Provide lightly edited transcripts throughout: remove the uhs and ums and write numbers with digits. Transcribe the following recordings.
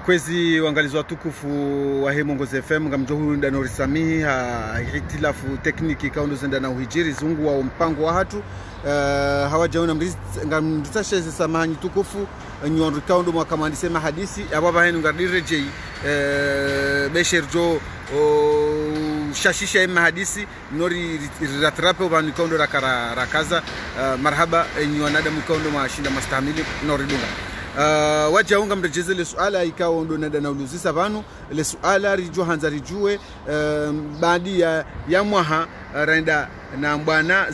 Kwezi wangalizi watukufu wa Mongozi FM ngamjohu ndano risamihi itilafu tekniki kaundo zenda na uhijiri zungu wa mpango wa hatu hawajaona ngamdutasheze samahanyi tukufu nyuandu kaundo mwaka mandisema hadisi ababa henu ngadirejei besherjo shashisha ima hadisi nori ratrape ubani kaundo rakaza marhaba nyuanada mkaundo mashinda mastamili nori dunga waja unga mrejeze le suala ikawa ndo nada na uluzisa vanu le suala rijua hanza rijue baadi ya mwaha renda na mbwana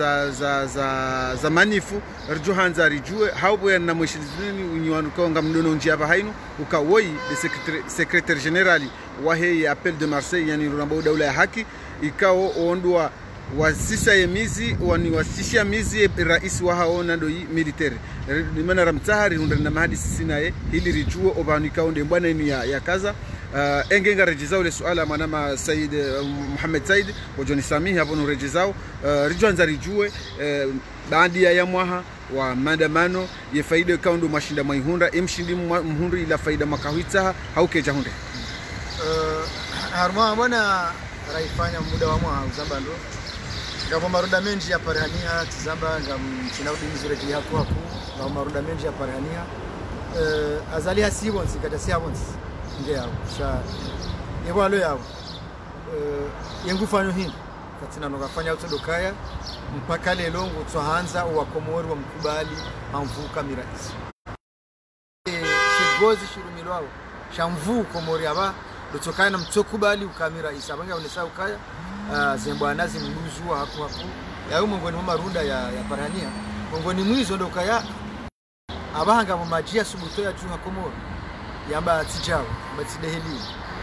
za manifu rijua hanza rijue haupo ya na mweshilizini unyuanu kaunga mdono njia hainu ukawoi le secrétaire général wahe ya appel de Marseille yani ruramba daula ya haki ikawa ondua wasisa yemizi wasishia mizi rais wa haona doi military limana ramtahari hundana mahadisi sinaye hili rijuo obanika onde mbwana inu ya kaza engenga rejizao le suala manama Said Mohamed Said wajoni Samihi hapo no rejizao rijuanza rijue baadi ya mwaha wa maandamano ye faida kaundo mashinda maihunda emshindi mhundu ila faida makahwita haukeja hunde harma bwana raifanya muda wa mwaha uzambando ngabo maruda menji ya parhania tizamba ngam chinaudi mzure kili hapo ngabo maruda menji ya parhania azali hasibonsi kata siabonsi nge yao sha yebo alo yao yengufano hii katina nokafanya utodokaya mpaka lelo ngutsohanza wa Komori wa mkubali amvuka mirais shegozi shirumilwao shamvu Komori aba dotokana na mtokubali ukamira isabanga unesa ukaya zembwana zimluzwa hapo yao mongoni mwa marunda ya parania mongoni mwizo ndo kaya abahanga mu majia subuto ya tunga Komoro yamba tijao batideheli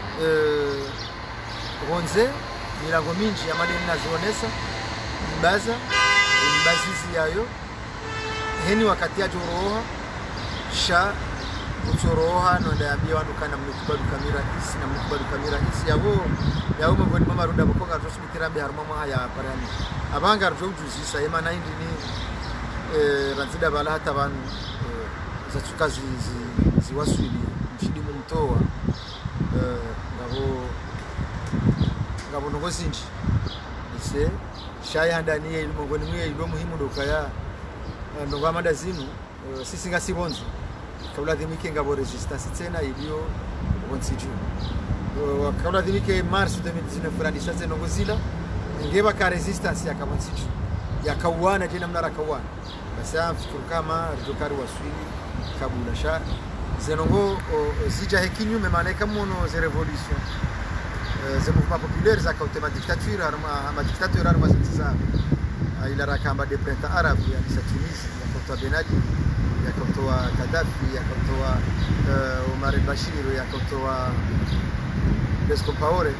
ronze milango minji ya madeni nazionesa mbaza mbazizi yayo heni wakati ya joroha sha utoroha no ndaambia wanu kana mkubali kamera isi na mkubali kamera isi yabo mongoni mama runda bokonga tosubitirambe haruma mwa ya parani abanga rujuzisa ema na indi ni ranzida bala hata banu zatuka ziwaswili mshidi mumtoa ngabo nongozinji ise shaya ndani ye mongoni mwe ilo muhimu dokaya ndongamanda zinu sisi ngasibonzo kabla dhimike ngabo resistance tena iliyo wonsiju kabla dhimike mars 2019 fulani sasa nongozila ngeba ka resistance ya kabonsiju ya kawana tena mnara kawana basa fikuru kama ritokari waswili kabula sha zenongo zija hekinyume maana kama mono ze revolution ze mouvement populaire za kautema dictature ama dictature arma za ila rakamba de printemps arabe ya Tunisia ya Kauta Benadi ya Kauta Gaddafi ya Kauta Omar al-Bashir ya Kauta Blaise Compaoré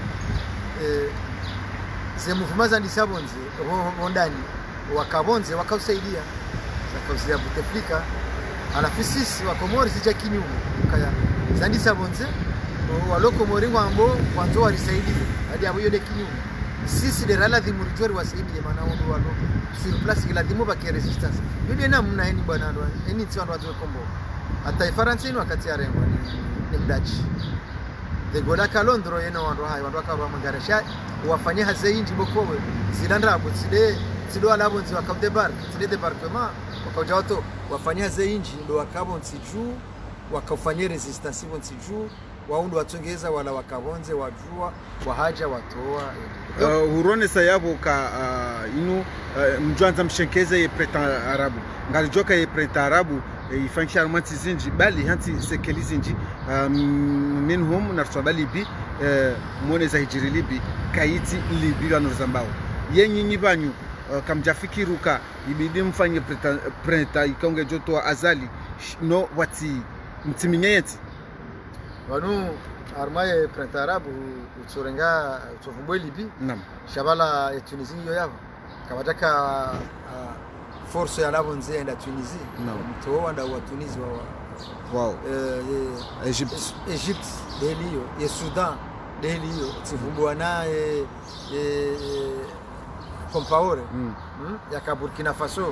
ze mouvement za ndisabonze ndani wakabonze wakausaidia zakauzia Bouteflika alafisisi wa Komori zija kinyume kaya zandisabonze waloko moringo ambo kwanzo walisaidia hadi abo yone kinyume sisi de rala dhimurijori wasaidie maana wao walo sur place ila dimo ba ki resistance yule na mna eni bwana ndo eni tsando wazo kombo hata ifaransa ino wakati ya rengo ni mdachi de gola kalondro yeno wando hayo wando akawa mangaresha wafanyia hazainji bokowe zilanda hapo sido alabonzi wakaudebar sile departement wakaujato wafanyia hazainji ndo wakabonzi juu wakafanyia resistance bonzi juu waundo watongeza wala wakabonze wajua wahaja watoa hurone sayabo ka inu mjwanza mshenkeze ye preta arabu ngalijoka ye preta arabu ifanisha romanti zinji bali hanti sekeli zinji minhum narsoba libi mwone za hijiri libi kaiti libi wano zambao yenyi nyibanyu kamjafikiruka ibidi mfanye preta ikonge joto wa azali no wati mtiminyeti wanu armaye prenta arabu utsorenga utsovumbwe libi nam shabala ya Tunisia yo yavo kabataka force ya labo nze enda Tunisia mtoa nda wa Tunisia wow Egypt deliyo ya Sudan deliyo tsivumbwa na Compaoré ya Burkina Faso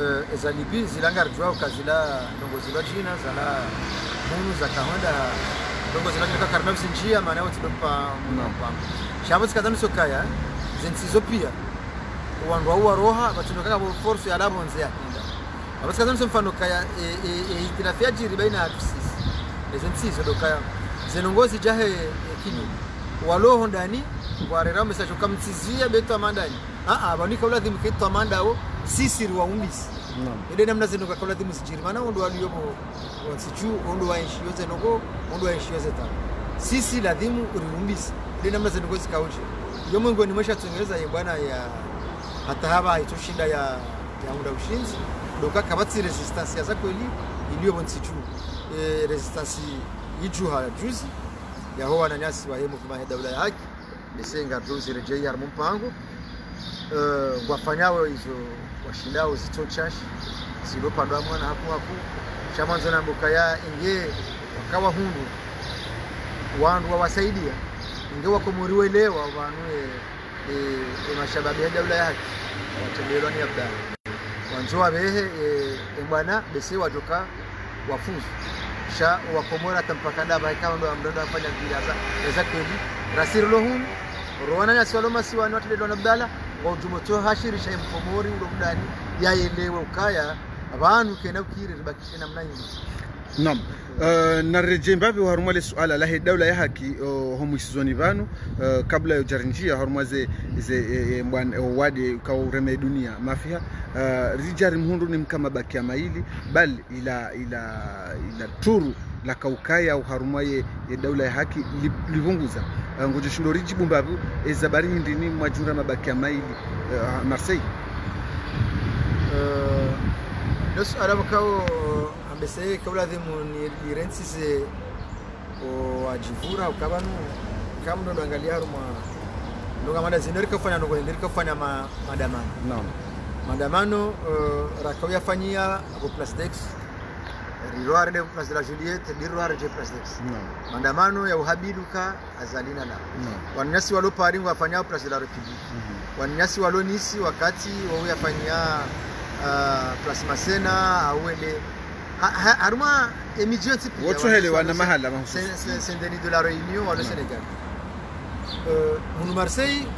ezalibi zilangarjwa ukazila ndongo zila jina zala munu za kahonda ndongozi na karna usinjia maana yote dopa mnapa shamba sikadani sokaya zensizo pia wandu wa roha batundoka kwa force ya labo nzia kinda abasikadani mfano kaya itilafia jiri baina ya sisi zensizo dokaya zenongozi jahe kinyo waloho ndani warera message kamtizia beto amandani banika ula dhimu kitu amandao sisi wa umbisi ide namna zeno kwa dhimu sijiri maana ndo aliyopo wansichu ndo waenshi yote noko ndo waenshi yote ta sisi ladhimu urumbisi ide namna zeno kwa zikauje yo Mungu ni mwesha tungereza ye bwana ya hata haba haitoshinda ya muda ushinzi doka kabati resistance za kweli iliyo wansichu resistance yijuha juzi ya hoa na nyasi wa hemu kuma daula ya haki nisenga juzi rejea ya mpango wafanyao hizo washindao zitochashi zilopandwa mwana hapo shamanzo na mboka ya inge wakawa hundu wandu wawasaidia inge wakomuriwe lewa wanwe mashababi ya daula ya haki watembelwa ni abdala wanzoa behe bwana bese watoka wafuzu sha wakomora tampakanda baikawa ndo amdondo afanya bilaza za kweli rasirlo hun rowana ya swaloma siwa not le don abdala wa ujumoto hashiri shay mkomori ndo mdani yaelewe ukaya abantu kena ukire ribakishe namna hiyo nam na reje mbabi harumale suala la daula ya haki homusizoni banu kabla ya jarinjia harumaze ze mbwana wade kwa ureme dunia mafia rijari mhundu ni mkama bakia maili bal ila turu la kaukaya au harumaye daula ya haki livunguza ngojo shindo rijibu mbabu ezabari ndini majura mabakia maili Marseille nos arabakao ambese kabla dhimu ni rentise o ajivura ukabanu kamno ndo angalia haruma ndo kama zinori kufanya ndo ndio kufanya maandamano naam maandamano rakawia fanyia hapo Plastex riroare de Place de la Juliette riroare de Plastex maandamano ya uhabiduka azalina la wananyasi walopari wafanyao Place de la République wananyasi walonisi wakati wao yafanyia Place Masena auende haruma emergency wote hele wana mahala mahususi Saint-Denis de la Réunion au Sénégal mu Marseille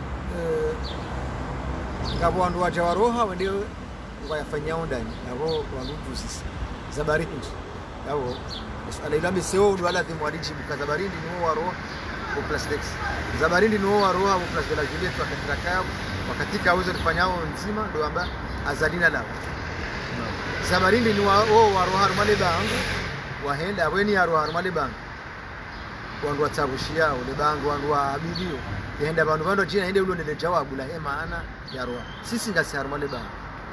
ngabo wandu wa Jawaroha wende wayafanyao ndani abo wandu sisi zabarindi yao alaila meseo ndo ala timu alijibu kazabarindi ni wao roho au Plastex zabarindi ni wao roho au Place de la Juliette wakatika wakatika uzo kufanyao nzima ndo amba azalina lao zabarindi ni wao roho harumale bangu wahenda abweni ya roho harumale bangu wandu watabushia ule bangu wandu wa abidio yenda bandu bando jina hende ulo nile jawabu la maana ya roho sisi ngasi harumale bangu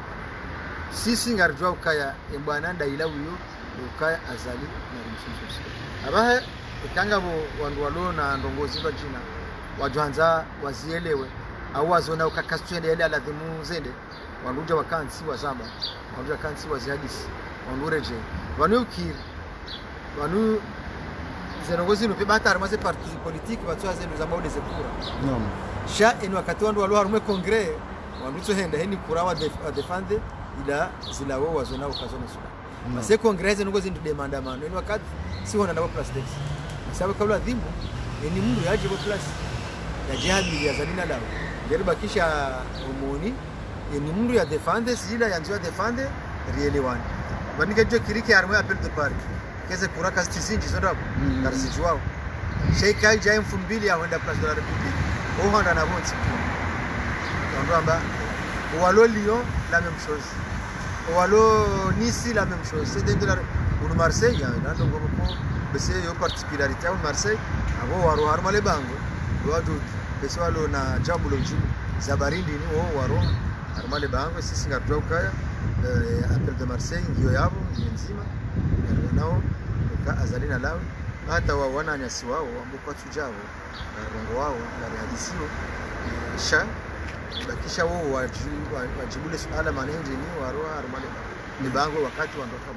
sisi ngarjwa ukaya embwana ndaila uyo ukaya azali na msumsusi abahe ikanga bo wandu walona ndongozi kwa jina wajwanza wazielewe au wazona ukakastwende ile aladhimu zende wanduja wakansi wazamba wanduja kansi wazihadisi wandureje wanu ukiri wanu zenongozi no pebata armaze parti politique batwa zendo za maude zekura naam sha eno wakati wandu walwa harume congrès wandu tsohenda heni kurawa defende ila zila wao wazona ukazona suka basi congrès zenongozi ndo demandamano eno wakati si wana nabo Plastex sababu kabla dhimu ni mundu yaje bo plus ya jihadi ya zalina lao jariba kisha umoni ni mundu ya defende zila ya nzwa defende rielewani banika jo kirike arme appel de parc kese kura kastizinji sondapo karzijwao sheika jai mfumbili ya wenda Place de la République ohanda na bonzi ndo amba walo Lyon la même chose walo Nice la même chose c'est de la pour Marseille ndo ngoko bese yo particularité au Marseille abo waro harmale bango wadu bese walo na jambo lojibu zabarindi ni waro harmale bango sisi ngatwa ukaya appel de Marseille ndio yabo nzima nao ka azalina lao hata wana nyasi wao ambao tujao rongo wao na hadisio sha bakisha wao wajibule swala manenje ni waroa harmale ni bango wakati wandoka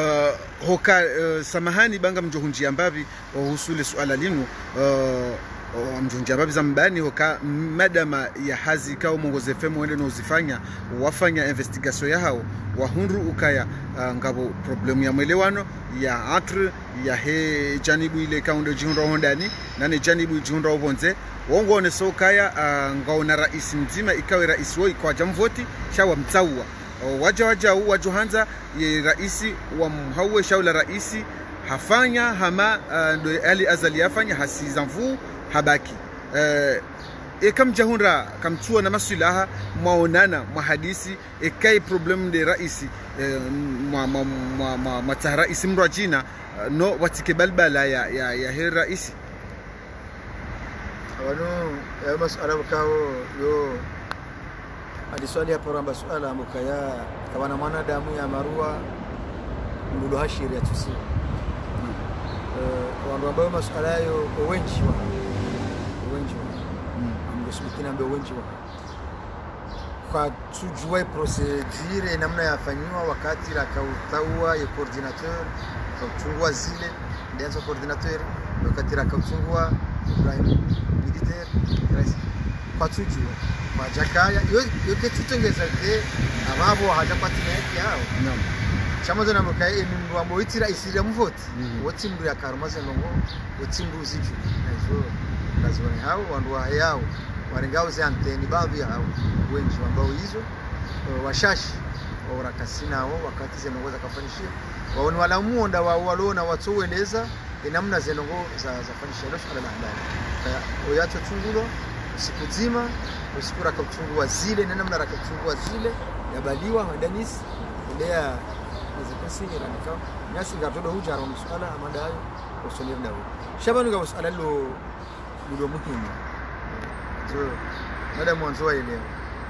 bango hoka samahani banga mjohunji ambavi uhusule swala linu mjunja babiza mbani hoka madama ya hazi kao Mongoze FM wende no uzifanya wafanya investigation ya hao wahunru ukaya ngabo problemu ya mwelewano ya atre ya he janibu ile kaunde jihundra hondani nane janibu jihundra ubonze wongone so kaya ngaona rais mzima ikawe rais woi kwa jamvoti shawa mtsaua wajohanza ye raisi wa mhawe shaula raisi hafanya hama ndo ali azali yafanya hasizamvu habaki kam jahunra kamtua na masuilaha maonana mahadisi kai problem de raisi ma raisi mrajina no watike balbala ya he raisi wano ya masuala mkao yo adiswali hapo ramba suala mkaya kawana mwanadamu ya marua mdudu hashiri ya tusi wandu ambao masuala hayo wengi amgosubikina ambao wengi kwa tujue procedure namna yafanywa wakati la kautaua ya coordinateur kauchungua zile ndio coordinateur wakati la kauchungua Ibrahim militaire kwa tujue majakaya yote tutengeza de ababo hajapati yake yao naam chamazo na mkae ni mndu ambo itira isira mvoti woti mndu ya karumaze ndongo woti mndu ziju na hizo lazima hao wandu wa yao warengao za anteni baadhi hao wengi ambao hizo washashi warakasina hao wakati zenongoza kafanyishia waone wala muonda wa walona watueleza namna zenongo za fanyishia ndio swala la habari kaya oyacho chungulo siku nzima usikura kuchungua zile na namna kuchungua zile yabaliwa madanisi ndia zikasi ranikao nyasi ngatodo hujaro msala amadayo usolir dawo shabanu ga usala lo muhimu zo nada mwanzo wa leo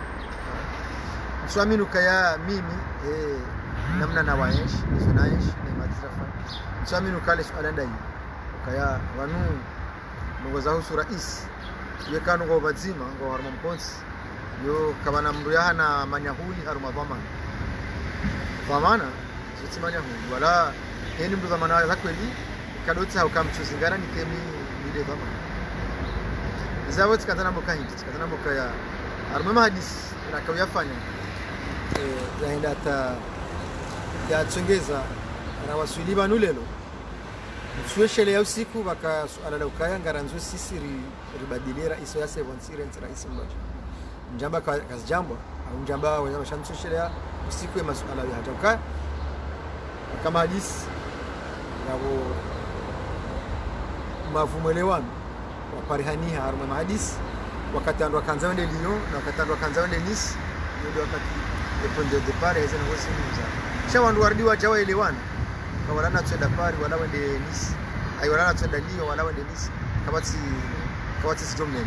mswaminu kaya mimi namna na waesh nizonaesh na madrafa mswaminu kale swala ndai kaya wanu ngoza husu rais yekanu ngo bazima ngo haruma mkonsi yo kabana mndu yana manyahuli haruma dhamana zote manyahuli wala yeni mndu dhamana za kweli kadoti haukamchuzingana ni kemi ile dhamana zawati kadana mboka hindi kadana mboka ya haruma hadisi na kawiyafanya yaenda ta ya tsongeza na wasuli banulelo Sueshele ya usiku baka suala la ukaya ngaranzo sisi ribadilie rais ya 7 rais mmoja njamba kazi jambo au njamba wanyama shamsueshele ya usiku ya masuala ya hata ukaya kama hadisi yabo mavumwelewano waparihani haruma mahadisi wakatandwa kanza wende Lyon na wakatandwa kanza wende Nice ndio wakati eponde de pare hizo ngozi mza shawandu wardi wa jawa elewana kawarana twenda pari wala wende Nice ai wala twenda Lyon wala wende Nice kabati sitomnene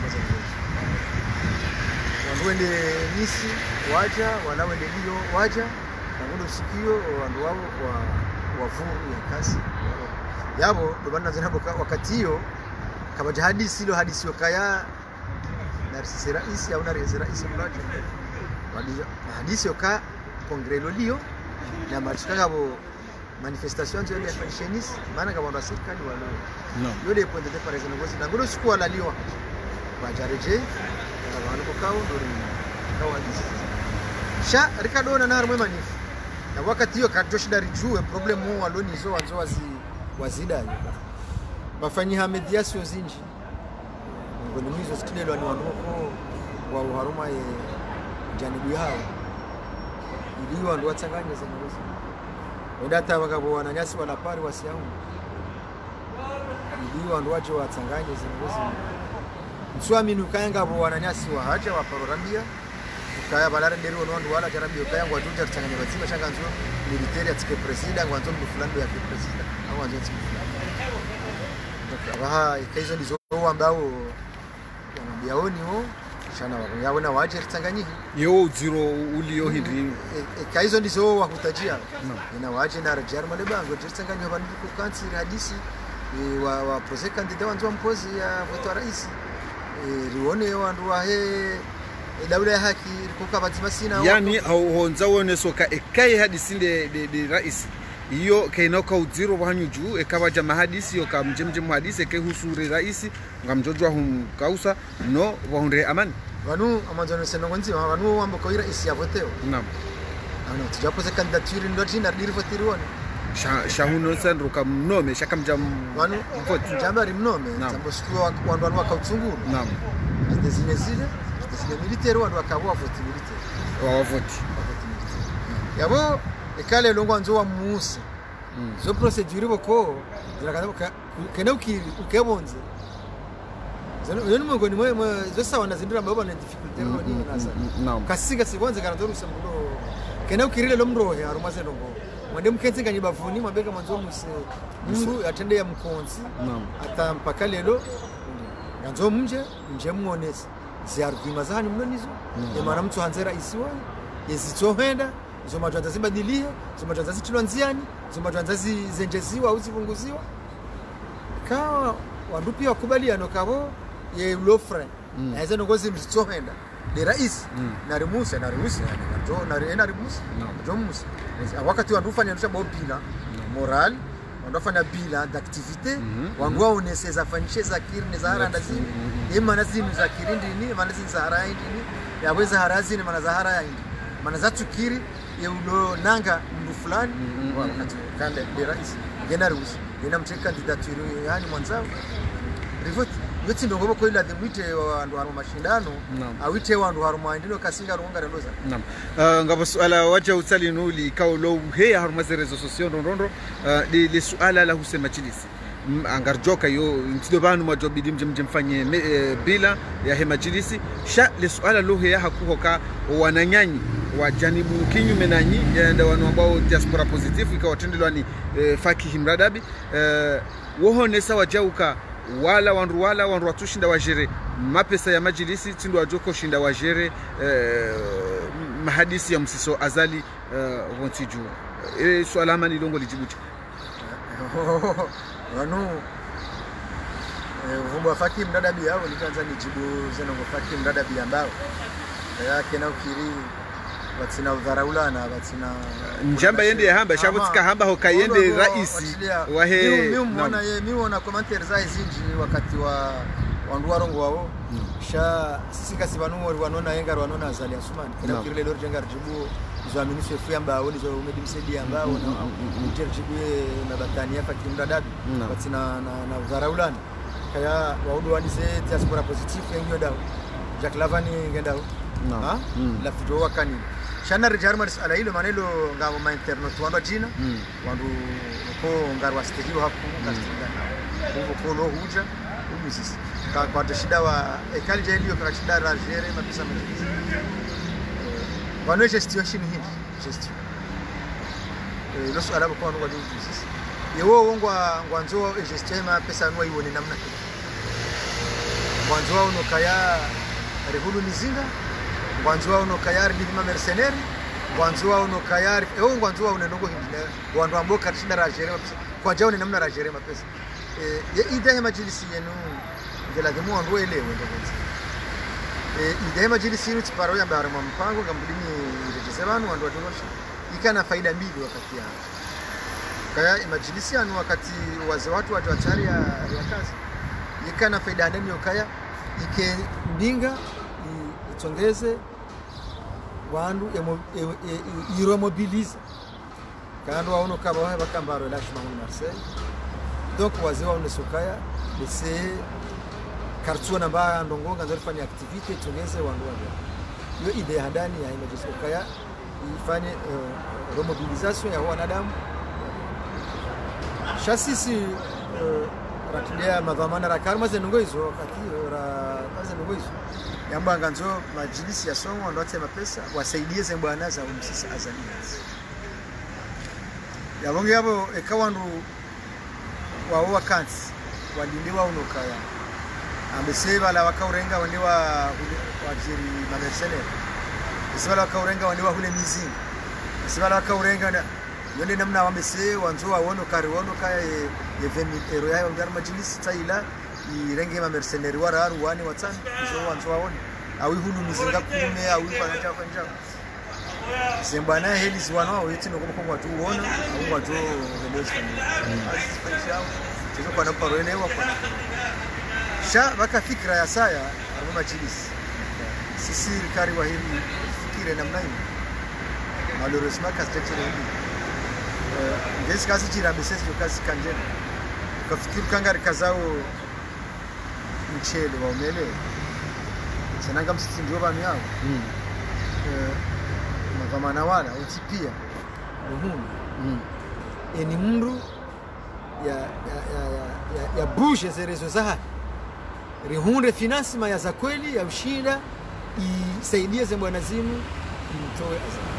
wandu wende Nice waja wala wende Lyon waja na ngondo sikio wandu wao wavuru ya kasi yabo ndo bana zinapo wakati hiyo kama hadisi ile hadisi wakaya na rais au na rais mmoja hadisi yoka kongrelo Lyon na machikagabo manifestation ndio ya fashionis maana kama ndo serikali wala no yule point de par exemple ngozi ngoro siku wala Lyon bajareje na wanu kao ndo kawadisi sha rikadona na harumwe manifu na wakati hiyo kajoshida rijue problem huu waloni zo wanzo wazida bafanyi mediation zinji ngono mizo sikilelo ni wanoko wa haruma ye janibu yao iliyo ndo watanganya za ngozi wenda hata wakabo wananyasi wala pari wasiau iliyo ndo waje watanganya za ngozi mswami nukayanga bo wananyasi wa haja wa parorambia kaya balare ndero ndo wala jarambia kaya ngwa tunja tanganya batima shanga nzo military atike president ngwa nzo mfulando ya president au nzo Baha kaizo ndizo ambao wanabiaoni ho shana yaona waje Tanganyika yo uziro ulio hindi kaizo ndizo wakutajia ina waje na rajar malebango Tanganyika bandi ku kansi hadisi wa prose candidate wanzo mpozi ya voto rais rione wandu wa he dawla ya haki kuka batima sina yani honza wone soka ekai hadisi de rais iyo kainoka udziro wanyuju ekawaja mahadisi yoka mjemje muhadisi eke husuri raisi ngamjojwa hum kausa no wahunde amani vanu amazano senongonzi vanu wambo koira isi yavoteo naam ano tujapose candidature ndoti na dirivotirione shahuno sandro kamnome shakamja vanu njamba rimnome tambo sikuwa wandu wanu wakautsunguru naam zine military wandu wakawa voti military wavoti yabo ekale longo nzo wa musa zo procedure boko zirakana kena ukebonze zeno mungo ni mwe zo sawa na zindira mbaba na difficulty ni nasa kasiga sibonze kana ndo rusembulo kena ukirire lo mrohe arumaze longo mwende mkenzinga nyibavuni mabega manzo musu atende ya mkonzi ata mpaka lelo nganzo mje muonese ziarugima zani mnonizo emana mtu hanzera isiwa yezitohenda zo matwanza zibadilie zo matwanza zitilwa nziani zo matwanza zenjeziwa au zipunguziwa kawa wandu pia wakubaliano kabo ye lofre aize ngozi mzitohenda de rais na rimusa na rimusa ndo musa wakati wandu fanya ndusha bobila moral wandu fanya bila d'activité wandu waonese za fanishe za kirne za haranda zini ema nazini za kirindi ni maana zini za haraya ndini yaweza harazini maana za haraya ndi maana za tukiri ye ulo nanga mdu fulani wakati kale de rais gena ruhusa gena mteka candidature yani mwanzao rivoti yote ndo ngobo ko ila demite wandu haru mashindano awite wandu haru maendino kasinga runga rendoza naam ngabo suala waja usali nuli kaulo he haru mazerezo sosio ndondo li suala la husema chilisi angarjoka yo ntido banu majobidi mje mfanye bila ya he majilisi sha le suala lo he hakuhoka wananyanyi wajanibu kinyume nanyi ndio wanu ambao diaspora positive ikawatendelwa ni Faki Himradabi wohonesa wajauka wala wandu watushinda wajere mapesa ya majilisi tindo wajoko shinda wajere mahadisi ya msiso azali wontiju swala amani longo lijibuti wanu vumba Faki Himradabi yao likanza nijibu zenongo Faki Himradabi ambao yake na ukiri batsina udharaulana batsina njamba yende hamba shabutika hamba hokayende raisi wahe mimi muona commentaires za izinji wakati wa wandu warongo wao sha sika sibanu wanona yenga wanona azali asumani kila kirele lori jenga rijibu zo aminisho fiamba woni zo medimsedi ambao na terjibu na batania Faki Himradabi batsina na udharaulana kaya waudu wanise diaspora positive yengiyo dawo jaklavani ngendao la fito wakani shana rijarmaris ala hilo manelo ngabo ma internet wandu jina wandu ko ngarwa studio hapo ngastinga nao ko lo huja umizisi kwa shida wa ekali jelio kwa shida la jere mapesa mengi wanoje situation hii gestion lo swala kwa wandu wajuzisi yewo wongwa ngwanzo gestion ma pesa nwa ione namna hiyo ngwanzo uno kaya rehulu mizinga ngwanzo wao no kayari ndima mercenary ngwanzo wao no kayari ngwanzo wao nenongo hingine wandu ambao katishinda rajere kwa jao ni namna rajere mapesa ida ya majilisi yenu ngela demo wandu elewe ndogonzi ida ya majilisi yenu tiparo ya bara mpango ngambulini ndetesebanu wandu watosha ikana faida mbili wakati hapo kaya majilisi yanu wakati waze watu wachari ya kazi ikana faida ndani yokaya ike mbinga itongeze wandu iro mobilize kando waono kaba wa bakambaro lashma mu Marseille donc wazewa unesokaya bese kartua na ba ndongonga nzalifanya activity itongeze wandu hiyo idea handani ya imejisokaya ifanye remobilisation ya wanadamu shasisi ratulia madhamana ra karma zenongo hizo wakati ra zenongo hizo yamba nganzo majilisi ya somo ndote mapesa wasaidie zembwana za umsisi azalias yabonge yabo ekawandu wao wakansi walindiwa unokaya ambeseba la wakaurenga wandiwa wajiri mamersene isibala wakaurenga wandiwa hule mizinga isibala wakaurenga yonde namna wamese wanzo waono kare wono kaya yevemi ero yayo ngar majilisi taila irenge ma mercenary wararu wani watani zo wanzo waone awi hulu mizinga kume awi banaja kwanja Sembana heli ziwana wao yeti no kwa watu uona au watu ndio zifanyia tizo kwa naparo ene wa kwa sha baka fikra ya saya aruma majlis sisi rikari wa hili fikire namna hiyo malheureusement ka structure hili ngesi kazi jira message yo kazi kanjeni kafikiri kangari kazao mchele wa umele sananga msiti ndio banu yao makamana wala utipia muhunu ni mndu ya bushe zerezo zaha rihunde finansima ya za kweli ya ushinda isaidie ze bwana zimu mtoe azama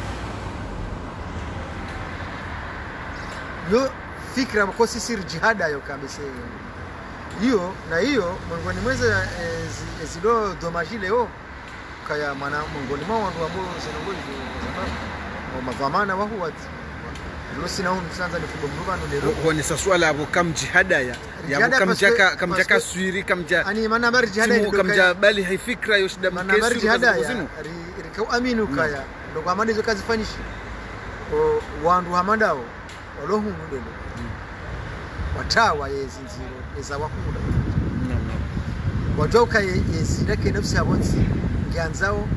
yo fikra kwa sisi jihada yo kabisa hiyo na hiyo miongoni mweza zido domaji leo kaya mana miongoni mwa watu ambao sanongoi kwa madhamana wa huwa Rusina hunu sanza ni kubomruba no lero huwa ni swala hapo kam jihada ya kamjaka suiri kamja ani maana bari jihada ni kamja bali hai fikra yo shida mkesi bari jihada rikau aminu kaya ndo kwa maana hizo kazi fanyishi wandu hamandao walohunu lelo watawa yezinziro eza wakunda watoka yezireke nafsi yabonzi nganzao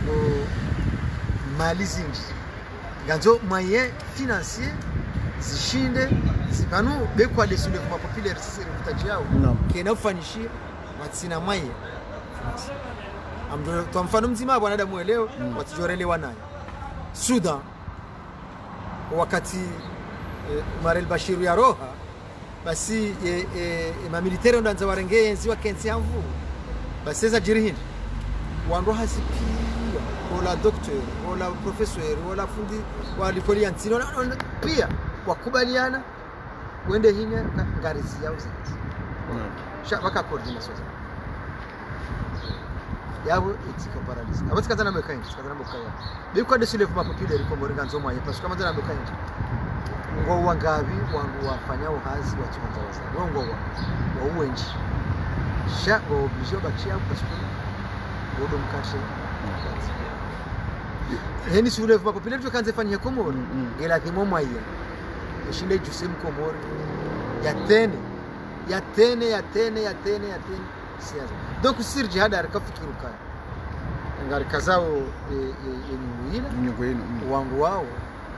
mali zingi ganzo moyen financier zishinde zipanu bekwa desule kwa populaire sisi rutaji yao kena kufanyishia matsina moyen amdo kwa mfano mzima bwana mueleo watijorelewa nayo Sudan wakati Umar al-Bashir ya roha basi ma militaire ndanza warengeye nziwa kenzi hamvu basi za jirihini wandu hasipia wala docteur wala professeur wala fundi wali poliantino pia wakubaliana wende hinya ngarizi yao zaidi shabaka coordination yabo itiko paralysis abati kazana mekanika kazana mokaya biko de sule kuma populaire ko moringa nzoma yepa kama zana mekanika ngo wangabi wangu wafanya uhazi wa chonza wasa ngo wa uwenji sha obligé bakia parce que bodo mkashe heni sule kuma populaire to kanze fanya komoro ngela kimo mwaya ishinde juse mkomoro ya tene siasa donc sir jihad arakafikiru kaya ngari kazao yenyuila wangu wao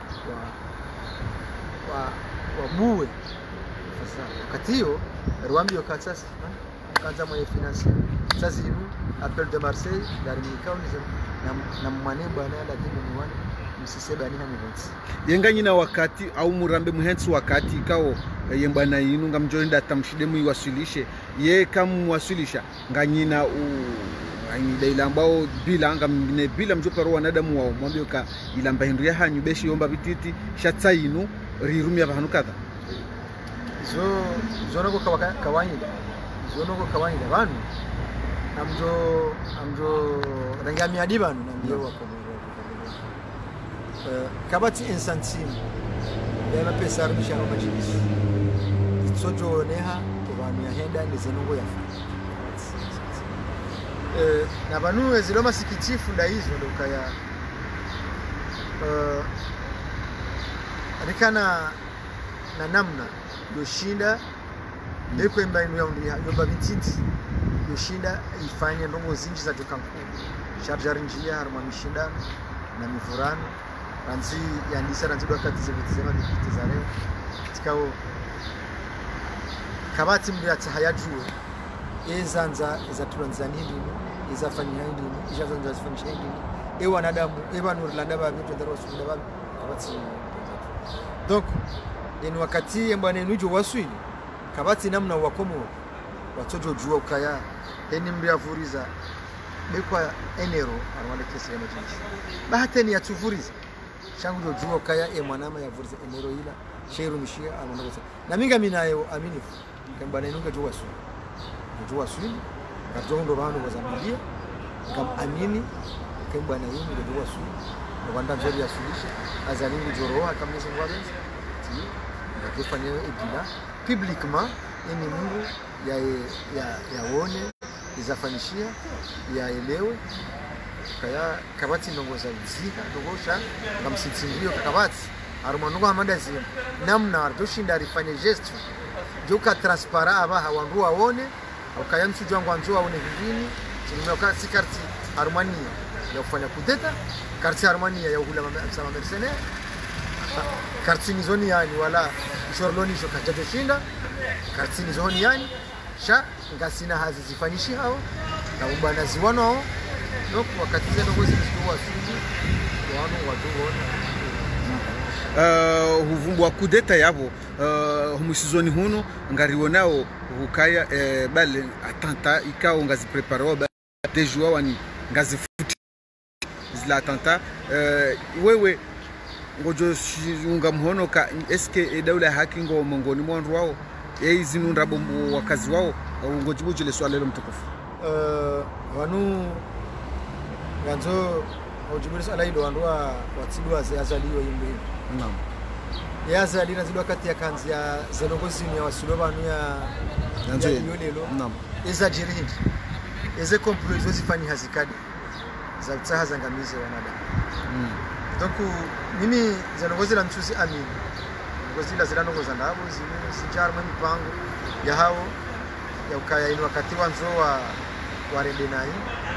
wa buwe sasa wakati hiyo rwambio katsasa kanza mwe financier sasa hivi appel de Marseille dari mikauniza na mmanebo ana lakini ni wani msisebe ani hamivunsi yenganyi na wakati au murambe muhensi wakati kao yembana yinu ngamjonda tamshide muiwasilishe ye kamwasilisha nganyina ani daila ambao bila ngamne bila mjoparo wanadamu wao mwambio ka ilamba hindu ya hanyu beshi yomba bititi shatsainu rirumya bahanu kadha zonoko kawaida banu amjo rangami adibanu ndio wako kabati incentime ya pesa arudisha no majlis sojo neha abantu yahenda nizenongo yafa na banu ezilo masikitifu nda hizo ndokaya alikana na namna yoshinda ndiko imbainu ya yomba bititi yoshinda ifanye ndongo zinji za tukankuu charger njia harma mishindano na mifurano ranzi yandisa ranzi wakati zibutizema bikiti za leo tikao kabati mbi atahayajue ezanza za Tanzania izafanyia ndini izazanza zifanyisha ndini wanadamu nurlanda babi tondero sunda babi kabati donc ni wakati mbane nujo waswini kabati namna wakomo watoto jua ukaya eni mbi afuriza bekwa enero arwale kesi ya majinsi bahate ni atufuriza shangu jua kaya mwanama ya vuriza enero ila sheru mishia amondoza na minga minayo aminifu kamba nenunga jua swini kajondo bano bazamilia kam amini kamba na yini jua swini wanda mzuri ya sulisha azaningi joroha kama sengwa benzi ti ngakufanya ibila publiquement ni Mungu yaone izafanyishia yaelewe kaya kabati ndongoza zika ndongosha ngamsitsindio kabati arumano kwa amanda zima namna artushinda arifanye gesto joka transparent aba hawandu waone ukaya mchujo wangu anzo waone vingine zimeka sikarti Armania ya kufanya kudeta karti Armania ya uhula sama mercenaire karti nizoni yani wala shorloni shoka jatoshinda karti nizoni yani sha ngasina hazi zifanyishi hao na ubana ziwano no wakati zeno ngozi mstuwa suji wano watu huvumbu wa kudeta yabo humusizoni huno ngariwo nao hukaya bale atanta ikao ngazi preparo dejua wani ngazi futi zila atanta wewe ngojo unga mhono ka eske daula haki ngo mongoni mwandu wao yeizi ndrabo wakazi wao ngojibu jile swala lelo mtukufu wanu ganzo ojibiri swala hilo andwa watsidwa azaliwa yimbe naam yaza dina zidwa kati ya kanzi ya zelongozi ya wasulo banu ya lelo naam eza jirindi eze komplozo zifani hazikadi za tsaha zangamize wanada donc mimi zelongozi la mchuzi amini ngozi la zilano ngoza ndabo zimini sijarma mipango ya hao ya ukaya ino wakati wanzo wa redenai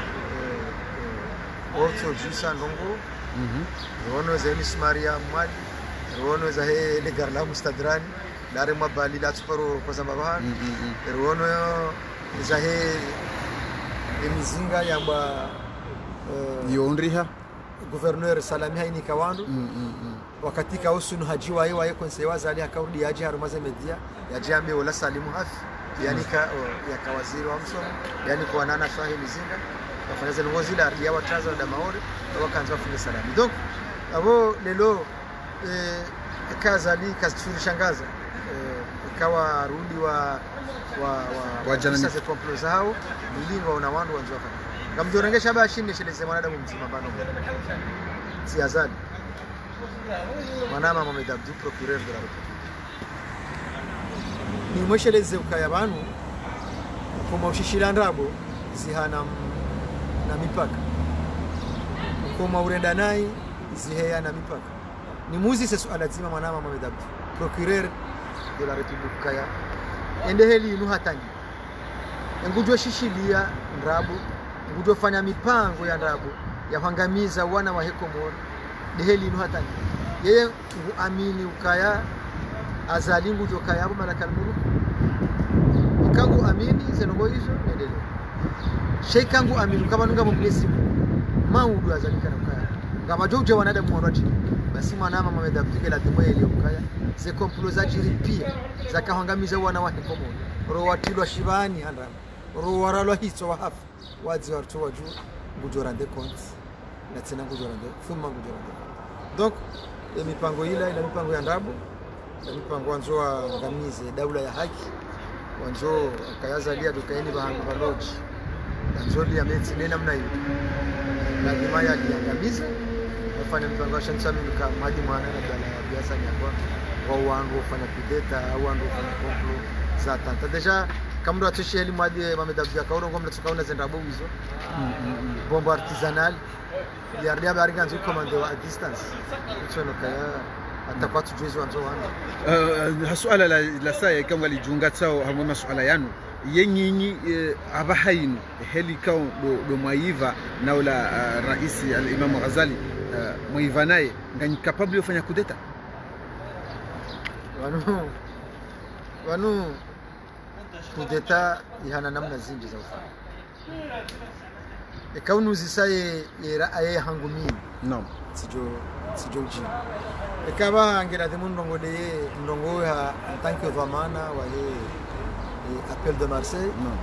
Orto Jusa Ndongo Rono za Miss Maria Mwali Rono za he de Garla Mustadrani Dare Mabali la Tsuparo kwa Zambahan Rono za he Emizinga yamba yondriha Gouverneur Salami Haini Kawandu wakati ka usunu hajiwa yewa ye konsewa zali akaudi yaji harumaze media yaji ambe wala Salimu Hafi yani ka ya kawaziri wa msomo yani kwa nana Shahi Mizinga kafanya zelongozi la ya wataza da maori wakanza kufunga salami donc abo lelo kaza li kasuri shangaza ikawa rudi wa janani za komploza hao milingo na wandu wanzo hapa ngamjorengesha ba shinde shile sema nadamu mzima bano si azali manama Mohamed Abdou procureur de la République ni mwesheleze ukaya banu kama ushishira ndabo zihana na mipaka kama urenda nai ziheya na mipaka ni muzi se swala zima manama Mohamed Abdou procureur de la République kaya ende heli inu hatani ngujwa shishilia ndabu ngujwa fanya mipango ya ndabu ya hangamiza wana wa Hekomoro de heli inu hatani yeye amini ukaya azalingu jokaya abo malakal muluk ikangu amini zenongo hizo endelee Sheikangu aminu kama nunga mblesi maudu azalika na ukaya kama jojo wanada mwarati basi mwanama Mohamed Abdou la demo ile ukaya ze komploza jiri pia zakahangamiza wana wa Hekomoro ro watilwa shibani handa ro waralwa hizo wa hafu wazi warto waju ngujorande compte na tena ngujorande fuma ngujorande donc mipango ila mipango ya ndabu na mipango wanzo wa ngamize daula ya haki wanzo kayazalia dukaeni bahangu baloji nzoli ya meti nena mna hiyo lazima ya diangamiza wafanya mipango ya shamsa minuka maji mwana na bala ya biasa ni kwa wangu wafanya kudeta au wangu wafanya komplo za tanta deja kama ndo atushi heli mwadi Mohamed Abdou ya kauro ngomla tukaona zenda bovu hizo bomba artisanal ya ria bari ganzo commande wa distance tsono kaya atakuwa tujuzi wanzo wana hasuala la saa kama walijunga tsao hamu masuala yanu yenyinyi abahainu heli kao do maiva na ula raisi al-Imam Ghazali maiva naye ngani capable kufanya kudeta wanu kudeta ihana namna zingi za ufanya ekaunu zisaye aye hangu mimi no sijo jini ekaba angela de ndongo de ndongo ha en tant que vamana wa appel de Marseille non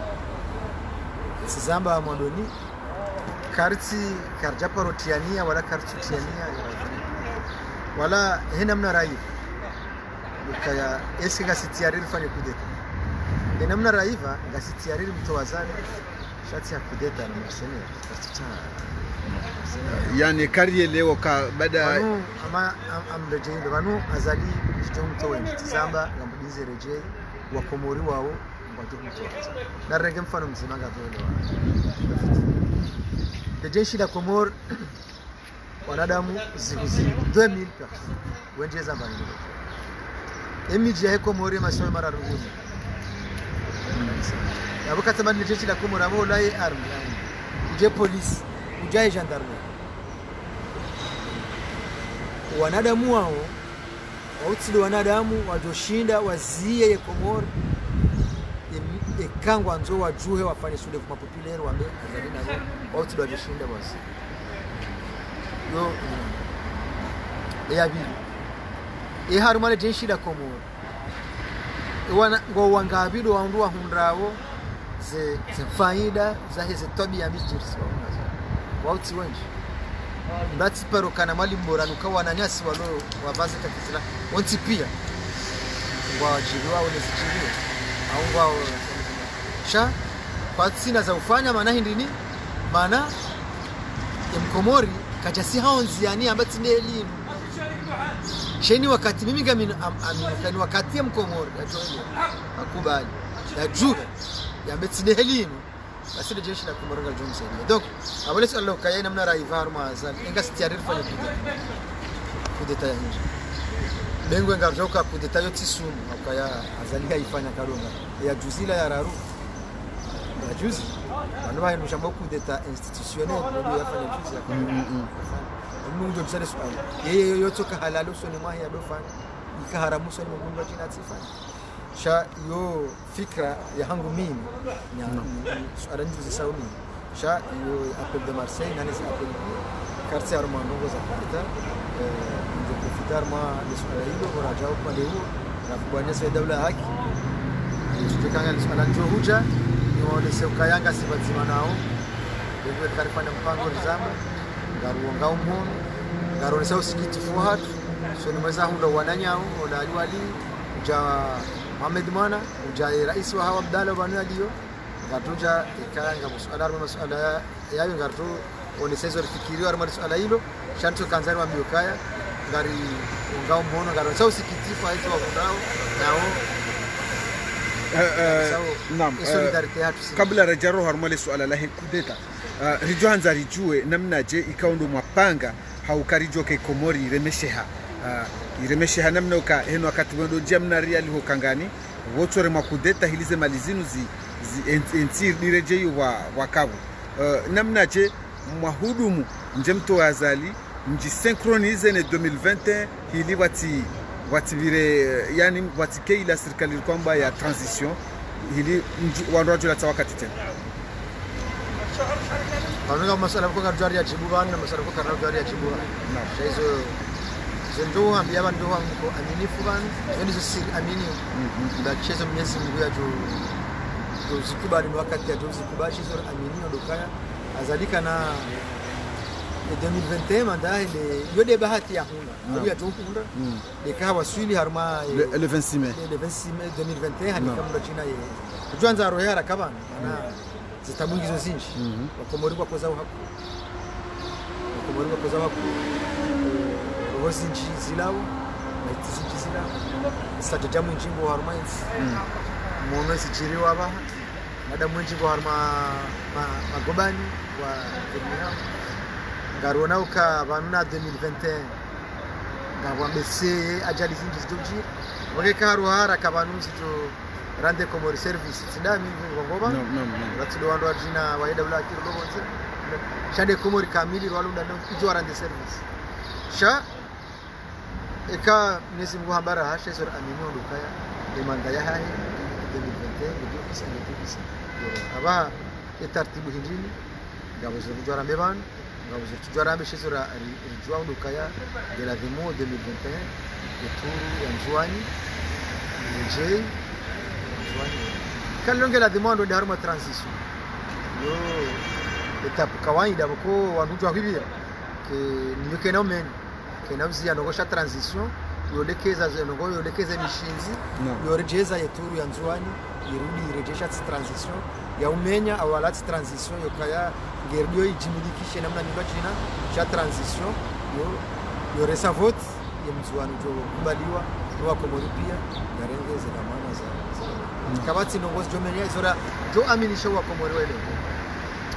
sizamba mwandoni karti karja parotiania wala karti tiania wala hena mna rai kaya esi ngasitiariri fanye kudeta hena mna raiva ngasitiariri mtowazani shati ya kudeta na Marseille yani kariye leo ka baada ama amrejei banu azali mtowe sizamba ngambudize rejei wa Komori wao watu mtoto na rege mfano mzima ngavyo jeshi la Komoro wanadamu zikuzi 2000 personnes wenje zambani emiji ya Komoro masomo mara ruguni abo katamani jeshi la Komoro abo lai army uje police uje gendarmerie wanadamu wao wautili wanadamu wajoshinda wazie ye Komoro ekangwa nzo wajuhe wafanye sude kuma populaire wambe azalina ro wautili wajoshinda basi yo ya bibi harumale jeshi la Komoro wana ngo wangabido waundua hundrawo ze faida za hizo tabia mijirisi wauti wengi mbati pero kana mali mbora nukawa na nyasi walo wavazi kakizila wonti pia wajiri wao nisichirie au wao sha kwa sina za ufanya maana hindini maana Mkomori kachasi haonziani ambati ne elimu sheni wakati mimi kama amini wakati Mkomori atoele akubali ya juu ya mbati ne elimu basi le jeshi la Komoro ngal John Seria donc abole sallo kaya namna raivar ma azal enga stiarir fanya kudeta nje bengo ngarjoka kudeta yo tisunu akaya azali haifanya kalonga ya juzila ya raru ya juzi wana ba mshamba kudeta institutionnel ndio yafanya juzi ya mungu msale swali yeye yotoka halalo soni mwahi ya dofanya ikaharamu soni mungu jina tifanya sha yo fikra ya hangu mimi swala njuzi sauni sha yo appel de Marseille nani sa appel quartier Armando za kupita ndio kufitar ma swala hilo kwa rajao kwa leo na kubania sa dawla haki tukikanga swala ndio huja ni wale seuka yanga sibazima nao ndio karifanya mpango nzama ngaruonga umono ngaro sa usikiti fuhat so ni maza hunda wananyao na aliwali ja Mohamed Mana ujai rais wa hawa Abdalla banu aliyo ngatuja ikanga masuala yayo ngatu onesezo fikiriwa arma masuala hilo shanto kanzani wa miokaya ngari ngao mbono ngaro sasa usikitifu hizo wafundao nao solidarity hatu kabla rajaro harmale suala la kudeta rijo hanza rijue namna je ikaundo mapanga haukarijo ke Komori iremesheha namna uka heno wakati wendo jamna reali hokangani wotore makudeta hilize malizinu zi direje wa kavu namna je mwahudumu njemto azali nji synchronize ne 2021 hili wati vire yani wati ke ila serikali kwamba ya transition hili wanrojo la tawakati tena Wananga masala kwa jari ya Chibubani na masala kwa jari ya Chibubani hizo ndio ambia bantu wangu aminifu bana yani sisi amini ndacheza Mwenyezi Mungu ya jo zikubali wakati ya jo zikubali hizo amini ndokaya azalika na 2021 manda ile yode bahati ya huna ya jo hunda dekawa swili harma le 26 mai 2021 hadi kama China ye tuanza rohera kabana na zitabungizo zinji wakomori kwa kozao hapo wakomori kwa kozao hapo Rosinji zilao na tizinji zilao sasa jamu njingo harma mono sichiriwa ba nada mwinjingo harma magobani wa Kenya ngarona uka banuna 2021 ngabwa mbese ajali zinji zidoji wake karu hara kabanuzi to rande Komori service tidami ngoba ratido wando ajina waida bla kiro bonze shade Komori kamili walunda no ijo rande service sha eka Mwenyezi Mungu hambara hashe sura aminyo ndukaya demanda ya hahi 2021 ndio kisa aba etartibu hinjini ngabo zo kujora mebana ngabo zo kujora beshe sura rijwa ndukaya de la demo 2021 eturu ya Nzwani njei Nzwani kalonge la demo ndo daruma transition yo etapu kawaida bako wanujwa hibira ke niyo kena omeni kenavzi yanogosha transition yolekeza zenogo yolekeza mishinzi yorejeza yeturu ya Nzwani irudi irejesha transition ya umenya awalati transition yokaya ngerdio ijimilikishe namna nyumba China cha transition yo resa vote ya Nzwani jo kubaliwa kwa Komori pia yarengeze na maana za kabati nongozi jo menya zora jo aminisha wa Komori wele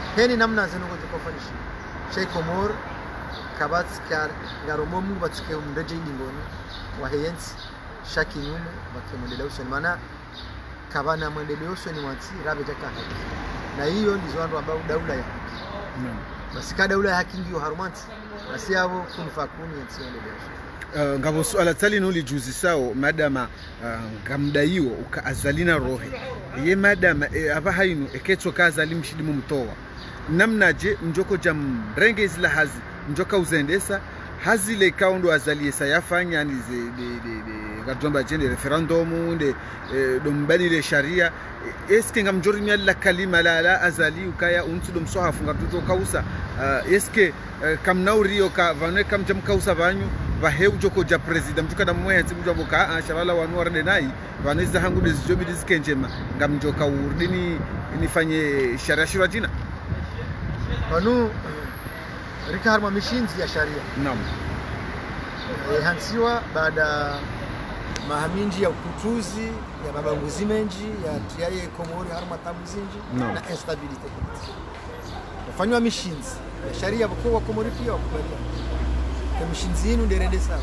heni namna zinongo zikofanishi Sheikh Komor kabats kar garomomu batike umreje ingoni wa heyensi shaki nyume bakemwendelea usoni maana kabana mwendeleo usoni wansi rabe jaka haki na hiyo ndizo watu ambao daula ya haki basi kada daula ya haki ndio harumanti basi yao kunfa kuni yatsendelea ngabo swala tali nuli juzi sao madama ngamdaiwo ukaazalina rohe ye madama aba hayinu eketso kazali mshidimu mtowa namna je njoko jam renge zila hazi njoka uzendesa hazi le kaundo azaliesa yafanya ni de gatomba jende referendum de dombani le sharia eske ngamjori myalla kalima la azali ukaya untu dom sohafu ngatuto kausa eske kamnauri ka vanwe kamjam kausa banyu baheu joko ja president mtuka da mwe ati mjabo ka shalala wanu warde nai vaneza hangu de jobi diskenjema ngamjoka urdini nifanye sharia shura jina wanu rikarma mishinzi ya sharia naam hansiwa baada mahaminji ya ukutuzi ya mabanguzi menji ya tiaye Komori harma tamuzinji na instability wafanywa mishinzi ya sharia kwa Komori pia wakubalia kwa mishinzi inu nderende sawa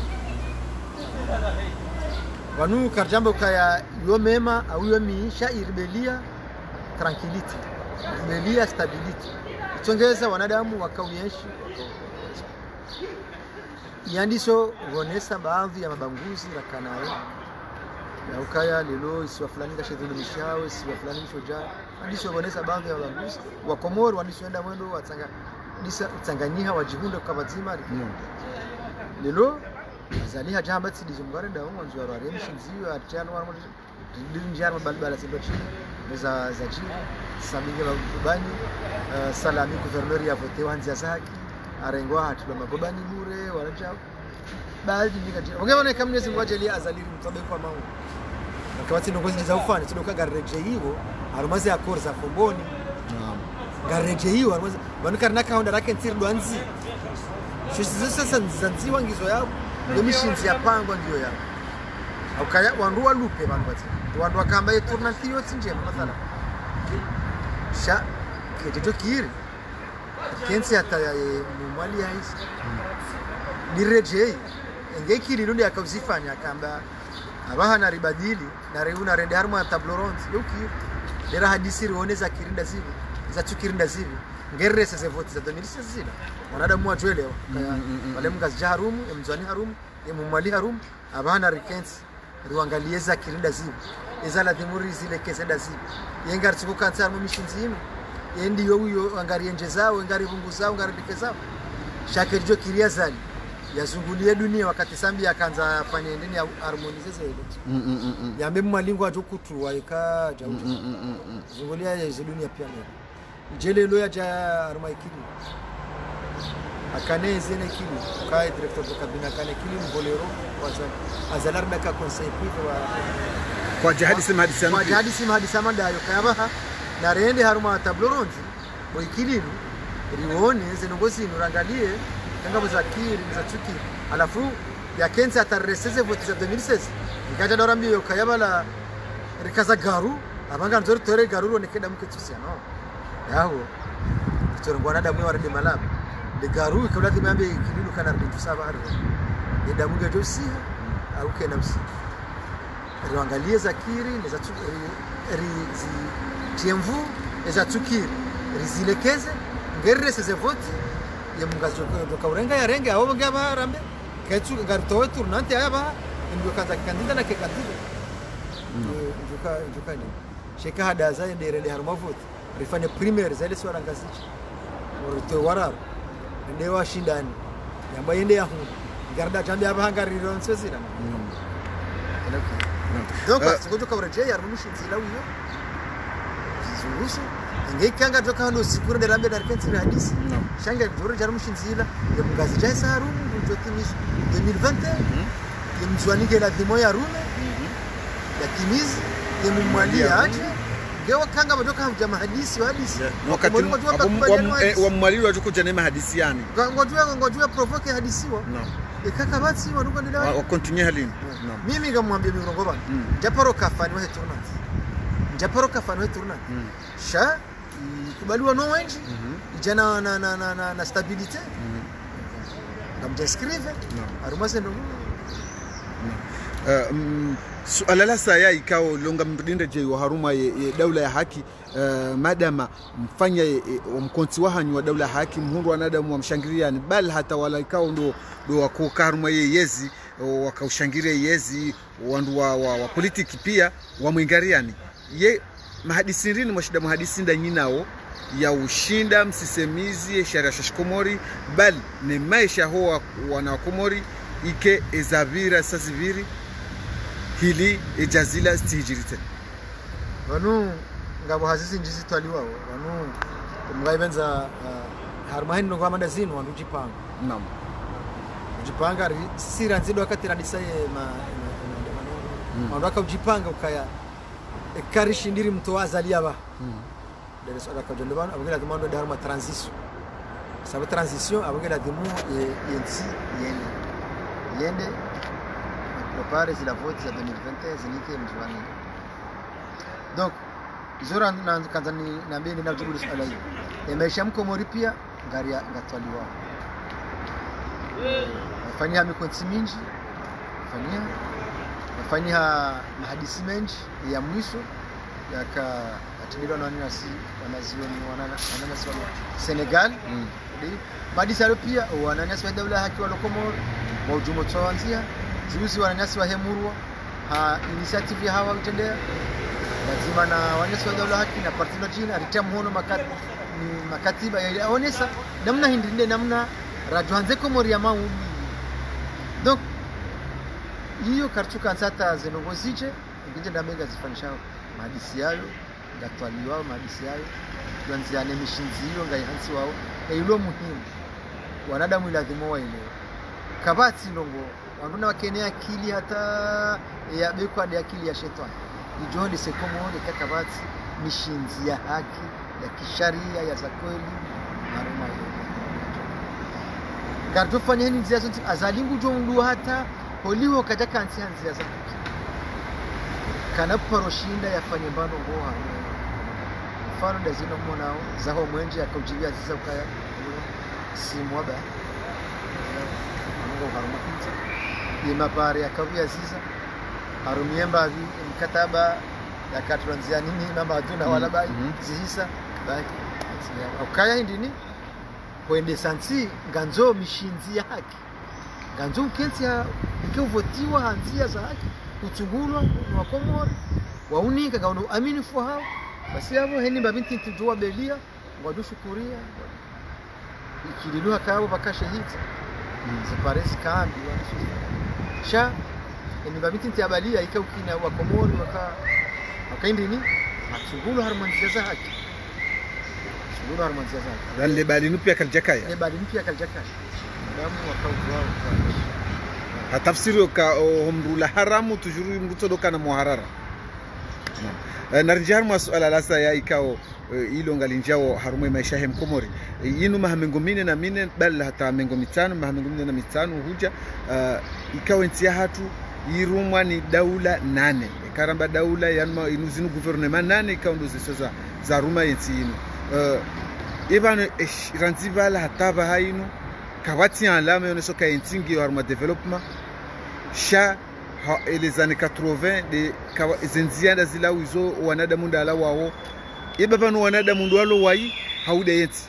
wanu karjambo kaya yomema au yomiisha irbelia tranquility irbelia stability itongeza wanadamu wakauyeshi yandiso gonesa baadhi ya mabanguzi rakanayo na ukaya lelo isiwa fulani kashedhulu mishawe isiwa fulani mishoja yandiso gonesa baadhi ya mabanguzi wa Komori wanisoenda mwendo watanga disa Tanganyika wajihunda kwa bazima lelo zaliha jambati dizungare da mwanzo wa remshinziyo atano wa ndinjara balbala sibachi meza zaji samige babani salami gouverneur ya vote wanzi zaki arengwa hatula magobani bure walacha baadhi nikati ungeona kama mwezi mmoja ile azaliri mtobe kwa maungu wakati nongozi za ufani tudoka gareje hiyo arumazi akor za komboni gareje hiyo arumazi banikana kaunda rake ntirdo anzi shisi sasa nzanziwa ngizo yao mishinzi ya pango ndio yao ukaya wanduwa lupe banbati wanduwa kamba ye tournament yoti njema mathala sha keteto kiri kensi hata mumali haisi nireje engekiri lundi akazifanya kamba abahana ribadili na reuna rende harma tabloronzi yoki dera hadisi rioneza kirinda zivi za tukirinda zivi ngerese ze vote za 2016 wanadamu wajwelewa wale mgazi harumu mzwani harumu mumali harumu abahana rikensi ruangalieza kirinda zivi ezala demuri zile kesenda zivi yengar tsuko kansa mu mishinzino endi yo angari enjezao ngari bungu zao ngari dikezao shakerjo kiria zali yazungulie dunia wakati sambi akaanza fanya ndini ya harmonize zaidi yambe mwalingo ajokutu waika jauti zungulia ya dunia pia mbele jele loya ja harmaikini akane zene kini kai director de kabina kane kini mbolero waza azalar daka conseil privé wa kwa jihadi sima hadisa mandayo kayaba na rende haruma tabloronzi boikiliru rione zenongozi nurangalie kanga muzakiri mzachuki alafu ya kenza atareseze vote za 2016 ikaja dorambi yo kayaba la rikaza garu abanga nzori tore garu onekeda mketusia no yaho torongwana damu ya rede malaba de garu ikabla timambe kililu kana bitu saba arwa de damu gejosi au kena msi riangalie zakiri neza rizi tiemvu eza tukiri rizilekeze ngerese ze vote ya mungazo doka urenga ya renge aho ngaba rambe ketsu ngartowe tournante aba ndio kaza kandida na kekandida njuka ni sheka hada za nderele haruma vote rifanye primaire zile swara ngasichi orto warar ndewa shindani yamba yende ya hu garda tambi aba hangari ronse zira donc sikutoka ureje ya rumushinzi lawiyo zurusu ngekanga toka hano sikuru nderambe na kensi hadisi shanga duru jarumushinzila ya mungazi jaisa harumu mtotimis 2020 ya mzwanige la demo ya rume ya timizi ya mumwalia aje ngewa kanga botoka hamja mahadisi hadisi wakati wa mwalimu wajokuja nema hadisi yani ngojua provoke hadisiwa ikaka bati wanuka ndila wa continue halini mimi ngamwambia mirongo bana japaro kafani wa tournament japaro kafani wa tournament sha kubaliwa no wengi ijana na stabilite ngamjascrive arumase ndo suala la saya ikao longa mdinda je wa haruma ye daula ya haki madama mfanya mkonti wa hanyu wa daula ya haki mhundu wanadamu wa mshangiriani bali hata wala ikao ndo wakoka haruma ye yezi wakaushangiria yezi wandu wa politiki pia wa mwingariani ye mahadisi rini mwashida mahadisi nda nyinao ya ushinda msisemizi sharia shashkomori bali ne maisha hoa wana komori ike ezavira sasiviri hili ejazila stijirite wanu ngabo hazisi njisi twaliwao wanu mgaibenza harumahini ngo amanda zinu wandu jipanga naam jipanga sira nzido wakati radisaye wandu waka ujipanga ukaya karishi ndiri mtowaza liaba dere soda ka jonde bana abugela demando de haruma transition sabe transition abugela demu yenti yende prepare si la vote ya 2021 zinike mjwani donc zora na kanzani na mbili na jibu swala hili maisha mkomori pia ngaria ngatwaliwa fanyia mikonti mingi fanyia mahadisi mengi ya mwisho yaka atindwa na wanazioni wananasi wa Senegal mahadisi hayo pia wananasi wa daula haki wa Komoro wa ujumo twanzia juzi wananasi wa Hemurwa initiative ya hawa utendea lazima na wananasi wa daula haki na partner jina alitamhono makatiba yaonesa namna hindinde namna rajuanze Komori ya mauni donc hiyo kartuka nsata zenongozije ngije ndamega zifanisha mahadisi yayo ngatwaliwa mahadisi yayo tuanziane mishinzi hiyo ngaihansi wao ilo muhimu wanadamu lazima waelewe kabati ndongo wanduna wakenea akili hata ya bekwa ya akili ya shetani ijondi sekomoni kakabati mishinzi ya haki ya kisharia ya za kweli maruma hiyo kartufanya nini nzia zote azalingu jondu hata holiwo kataka anzia za kana paroshinda yafanye mbano ngoha mfano ndazino mmonao zaho mwenje akaujilia sasa ukaya simwaba ngo haruma pizza yemapare akavia ziza harumiemba mkataba yakatranzia nini mama aduna wala bai zihisa bai ukaya indini kwende sansi nganzo mishinzi ya haki nganzo ukensi ya ukivotiwa hanzia za haki utugulwa wa Komoro waunika gaunu amini fu hao basi hapo heni babinti tujua belia ngwadu shukuria ikililuha kaabo bakashahidi ziparesi kambi sha heni babinti tiabalia ikaukina wa Komoro wakaindini atugulwa harmonizia za haki shughulu harmonizia za haki le balinu pia kaljakaya damu wakao hatafsiri ka humrula haramu tujuru mruto dokana muharara narjar masuala la saya ikao ilo ngalinjao harume maisha hem Komori yinu mahamengo mine na mine bal hata mengo mitano mahamengo mine na mitano huja ikao ntia hatu irumwa ni daula 8 karamba daula yanma inuzinu gouvernement 8 ikao ndo zisoza za ruma yenti yinu ibano ranzibala hataba hainu kabati alama yoneso ka yentingi haruma development sha les années 80 de zenzianda zila wizo wanadamu ndala wao ibaba no wanadamu ndwalo wai haude yenti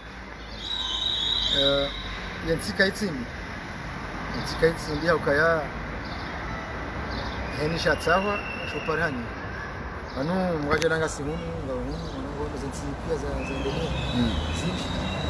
yenti kaitini ndia ukaya heni shatsawa shoparani anu mwaje nanga simunu ngo zenzi pia za endelea zipi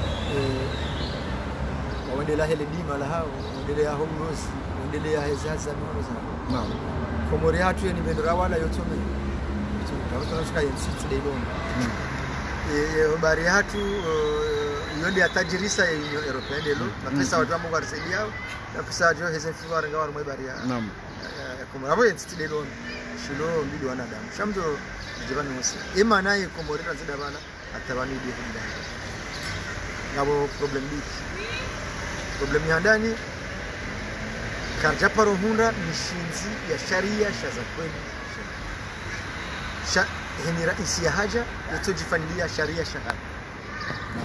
waendelea hele dima la hao waendelea homros waendelea hezaza moro za naam Komori hatu ni bendera wala yotome tunashika yensi tidebon habari hatu yonde atajirisa ya European delo na pesa watu ambao warisaidia na pesa watu heze fiwa renga waro mwibari ya naam Komori abo yensi tidebon shilo mbili wanadamu shamdo jibani wose ema naye Komori razida bana atabani bi hunda ngabo problem ya ndani karjaparo hunda mishinzi ya sharia shaza kweli heni raisi ya haja yatojifanyilia sharia shahada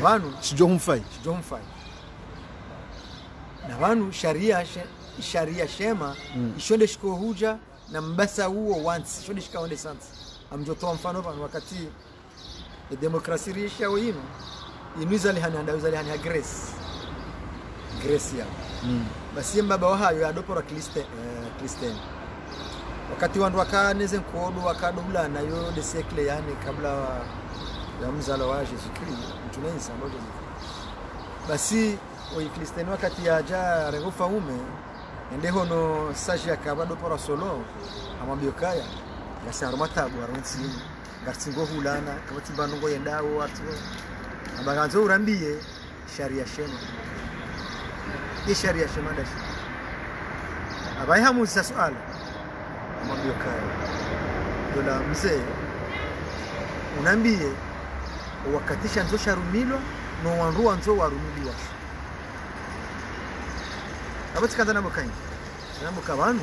wanu Sijomfai. Na wanu sharia shema ishonde shiko huja na mbasa huo once ishonde shika onde santi amjotoa mfano hapa wakati demokrasia risha wino inuzali hani Grace ya basi mbaba wa hayo adopora Kristen wakati wandu wakaneze nkodo wakadula na yo de sekle yani kabla ya mzalo wa Jesus Kristo mtunenza mmoja basi oi Kristen wakati yaja regofa ume ende hono saji akabado pora solo amwambio kaya gasarumatabu aronsi gatsingo hulana kabati banongo yendawo atu abaganzo urambie sharia shema sharia shema dashi abai hamuza swala amwambio kaya dola mzee unambie wakatisha nzo sharumilwa no wanrua nzo warumiliwa abati kanza namo kanyi namo kabanu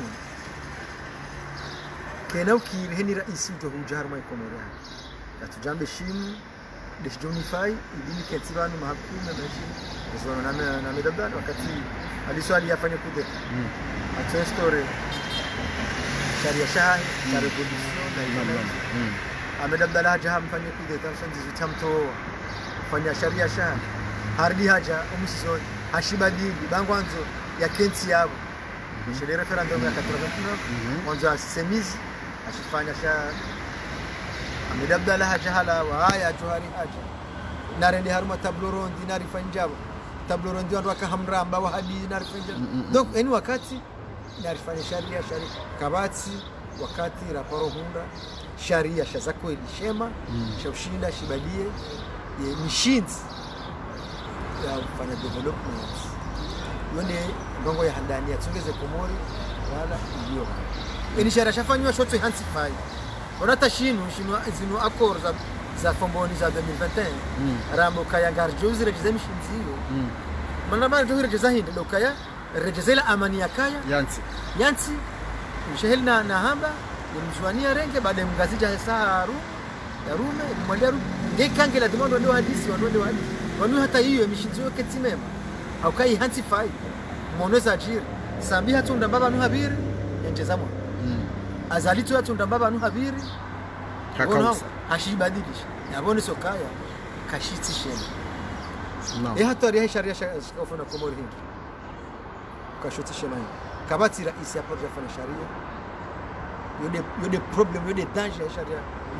kena ukiri heni raisi to hujar mai komora atujambe shimu desjonify idini ketibanu mahakume bashi zona na medabana wakati aliswali yafanya kudeta atoe story sharia shahi na revolution na imam amedabdala haja hamfanye kudeta sanzi zitamto fanya sharia shahi hardi haja umsizo hashibadili bangwanzo ya kenti yabo mshele referendum ya 89 mwanzo asemizi ashifanya shahi amedabdala haja hala wa haya johari haja narende haruma tabloron dinari fanjabo tabloron ndio waka hamramba wa hadi dinari fanjabo donc eni wakati narifanya sharia kabati wakati raporo hunda sharia shazako elishema shaushinda shibadie mishinzi ya kufanya development yone ngongo ya handani atsongeze komori wala ndio eni sharia shafanywa shoto hansifai onata shinu zinu accord za fomboni za 2021 rambo kaya garjozi rejeze mishinziyo manama ndio rejeza hindi lokaya rejezela amani ya kaya yansi mshehilna na hamba mjwania renge baada ya mgazija hesaru ya rume mwandaru ngekangela dimondo ndio hadisi wanu hata hiyo mishinziyo ketimema au kai hansi fai moneza ajiri sambi hatunda baba nu habiri enjezamwa azalitu hatunda baba nu habiri kakausa ashibadilisha yabone sokaya kashitsi shema hata ria sharia shikofuna komori hindi kashuti shema kabati rais hapo yafanya sharia yode problem yode danger sharia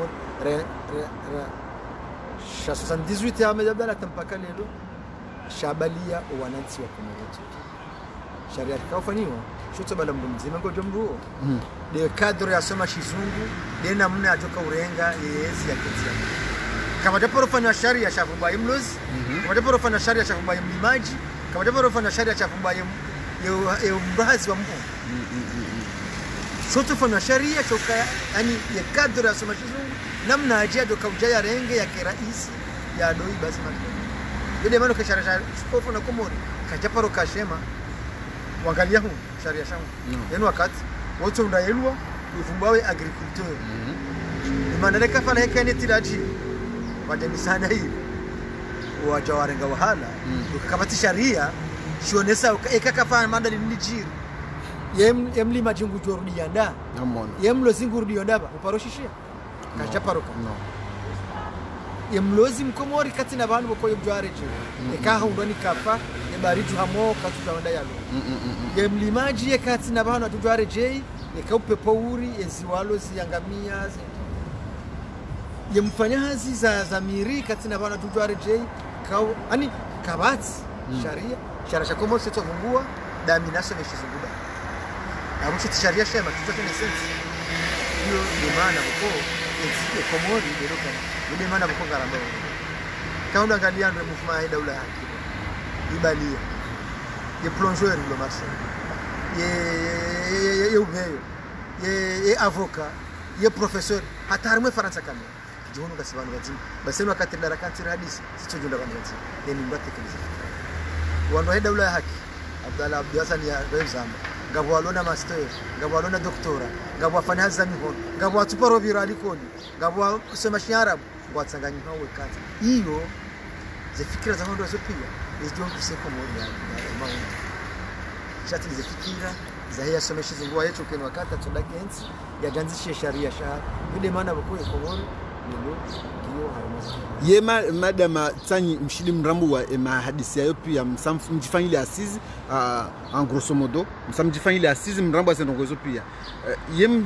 sha 78 amedabala tampaka lelo shabalia wananchi wa Komoro sharia kafanywa shoto bala mzima ngojo mruo de kadro ya soma shizungu de namna atoka urenga yesi ya ketia kama japo fanya sharia shafumba imlozi kama japo fanya sharia shafumba imlimaji kama japo fanya sharia shafumba yo mbazi wa mpo shoto fanya sharia choka yani ya kadro ya soma shizungu namna ajia doka ujaya renge ya kiraisi ya doi basi yule mano ke sharia shofo na Komori kajaparo kashema wangalia hu sharia shangu yenu wakati wote undaelwa ufumbawe agriculture manene kafala hekene tiraji wadeni sana hii wajawarenga wahala ukakabati sharia shionesa ekakafana mandali nijiri yemlima jingu jorudi yanda yemlo zingurudi yanda uparoshishia kajaparoka yemlozi mkomori kati na bantu bako yobjareje ekaha undoni kafa bariju hamo katuja wanda yalo yemlimaji kati na bantu atujwareje ekaupe pouri eziwalo ziyangamia yemfanya hazi za miri kati na bantu atujwareje kau ani kabati sharia shakomo seto fungua daminaso meshizuguda abucho sharia shema tutoke sense hiyo ni maana bako ezi Komori deroka ni maana bako garamba kaunda ngaliandwe mufuma ya daula haki ibalia ye plongeur le marché ye ubeyo ye avocat ye professeur hatarumwe faransa kama jihono kasibano bazima basema wakati darakati hadisi sitojunda bana bazima ni mbate kabisa wando daula haki Abdalla Abdi Hassan ya Rezamba ngabo alona master ngabo alona doktora ngabo afanya za mihon ngabo atuparo virali koni ngabo sema shiarabu ngwatsanganyika wekati hiyo zifikira za hondo zopia izijo kuseko moja ya mauni shati zifikira za haya somesha zingua yetu kwa wakati tudake enzi ya ganzishe sharia shahada ile maana bako Komoro ndio ndio haramaza yema madama tsanyi mshili mrambu wa mahadisi yayo pia mjifanyile asizi en grosso modo mjifanyile asizi mrambu asendongozo pia yem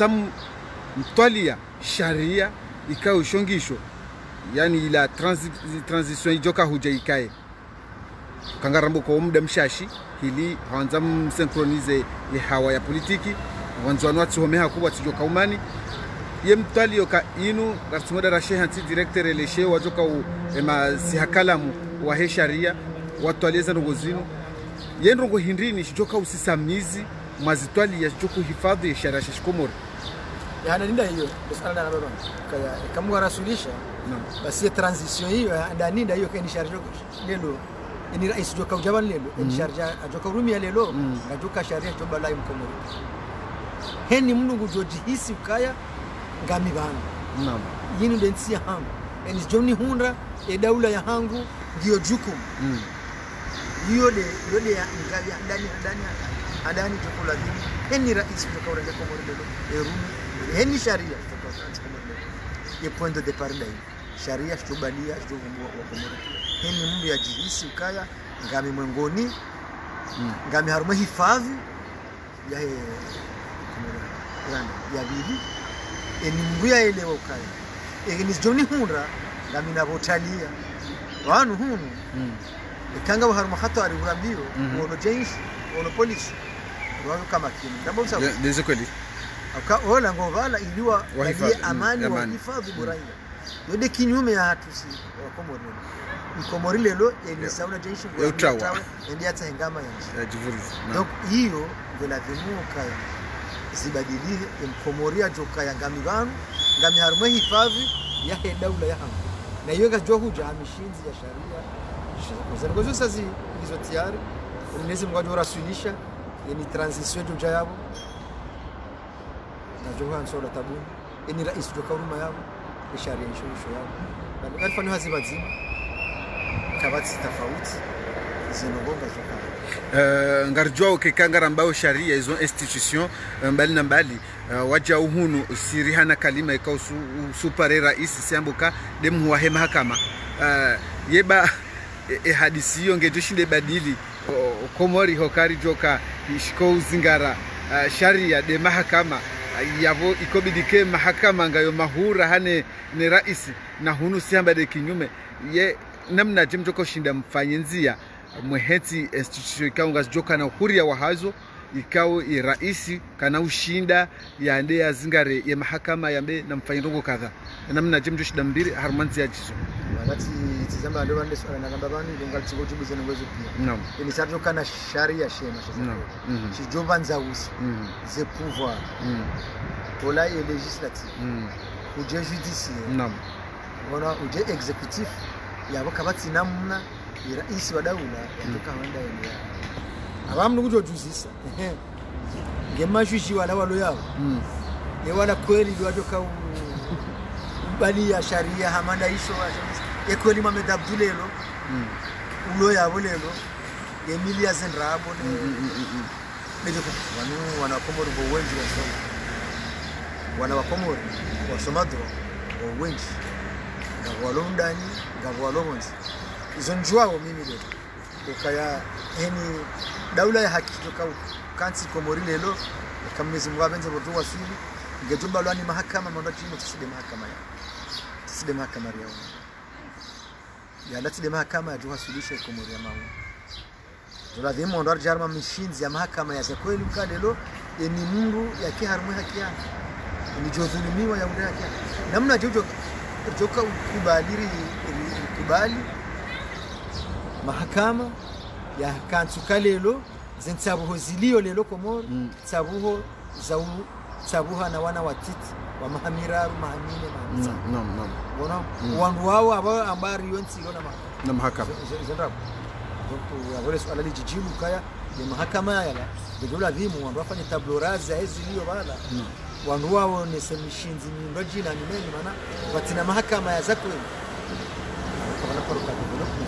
mtwalia sharia ikao shongisho yani ila transition ijoka huja ikae kangarambo kwa muda mshashi hili hawanza msynchronize hawa ya politiki wanzwanu watsomeha kuba tijoka umani ye mtwali yoka inu ratsumoda rashe hanti director eleshe wajoka ema sihakalamu wa he sharia watwaleza ngozinu yendrongo hindrini shijoka usisamizi mwazitwali ya joko hifadhi ya sharia Komoro yana linda hiyo besala na baba kaya kama warasulisha basi transition hiyo ndani ndio hiyo sharia lelo ni rais joka ujaban lelo sharia joka rumia lelo ngajoka sharia joba lai Komoro heni mnungu jojihisi ukaya ngami bana naam yinu densi hangu eni joni hundra daula ya hangu ndio jukumu hiyo de ya ngavi ndani chakula dini heni rais joka uraja Komoro lelo erumi heni sharia joka Komoro ye point de départ dai sharia shubalia shubumbwa wa Komoro heni mndu ya jihisi ukaya ngami mwengoni ngami haruma hifadhi ya Komoro ya bibi enimbuya elewa ukaya ni joni hundra ngami nabotalia wanu hunu kanga baharuma hato ari urambiro wono jeshi wono police wao kama kini ndabo sawa ndizo kweli aka ola ngovala iliwa wali amani wa hifadhi buraya yode kinyume ya hatusi wa Komoro ni Komoro lelo ni sauna jeshi wa utawa ndio hata ngama ya jivurizi donc hiyo ndio lazimu ukaya zibadilie Komoria joka ya ngami banu ngami haruma hifadhi ya daula ya hangu na hiyo ngajua huja hamishinzi ya sharia kwa sasa hizo tayari unaweza mngajua rasulisha yani transition joja yabo na joha nsola tabu ni rais joka huruma yabo sharia nisho yabo na alifanya hazibazi kabati tofauti zinobonga joka ngarjwa ukikangara mbao sharia hizo institution mbali na mbali waja uhunu sirihana kalima ikao supare rais siambuka demu wa mahakama yeba hadisi hiyo ngejoshinde badili Komori hokari joka ishiko uzingara sharia de mahakama yavo ikobidike mahakama ngayo mahura hane ne rais na hunu siamba de kinyume ye namna jemjoko shinda mfanyenzia mweheti institution ikao ngajoka na huria wa hazo ikao iraisi kana ushinda yande ya zingare ya mahakama yambe na mfanyindongo kadha namna jemjo shida mbili harmanzi ya jizo wakati tizamba ndo bande swala na kamba bani ngonga tsibojubu zenongozo pia naam ni sababu kana sharia shema naam shijoba nzausi ze pouvoir ola et législatif uje judiciaire naam ona uje exécutif yabo kabati namna rais wa daula kutoka wanda yenyewe abamu kujojuzisa ngemashushi wala walo yao ni wala kweli wajoka bali ya sharia hamanda isho ya kweli Mohamed Abdulelo ulo yabo lelo Emilia Zenrabo ndio wana Komoro bo wengi wasoma wana wa Komoro wasoma dro bo wengi na walondani na walonzi izo njwao mimi leo ukaya eni daula ya haki toka kansi Komori lelo kama Mwenyezi Mungu abenze botu wasili ngejumba lwani mahakama mando chimo tiside mahakama yao ya lati mahakama ya juhasulisha Komori ya mawu tunadhimu ndo jarma mishinzi ya mahakama ya kweli kadelo eni mungu yake harmu haki yake ni jodhulumiwa ya ule haki namna jojo joka kubali mahakama ya kansuka lelo zensabuho zilio lelo Komoro sabuho sabuha na wana watiti wa mahamira mahamine naam bona wandu wao ambari yonsi na mahakama zendrapo donc abole swala lijijilu kaya ya mahakama yala ndio dhimu wandu wafanye tablo raza hizi lio bala wandu wao ni semishinzi ni jina ni meni maana watina mahakama ya zakwe kwa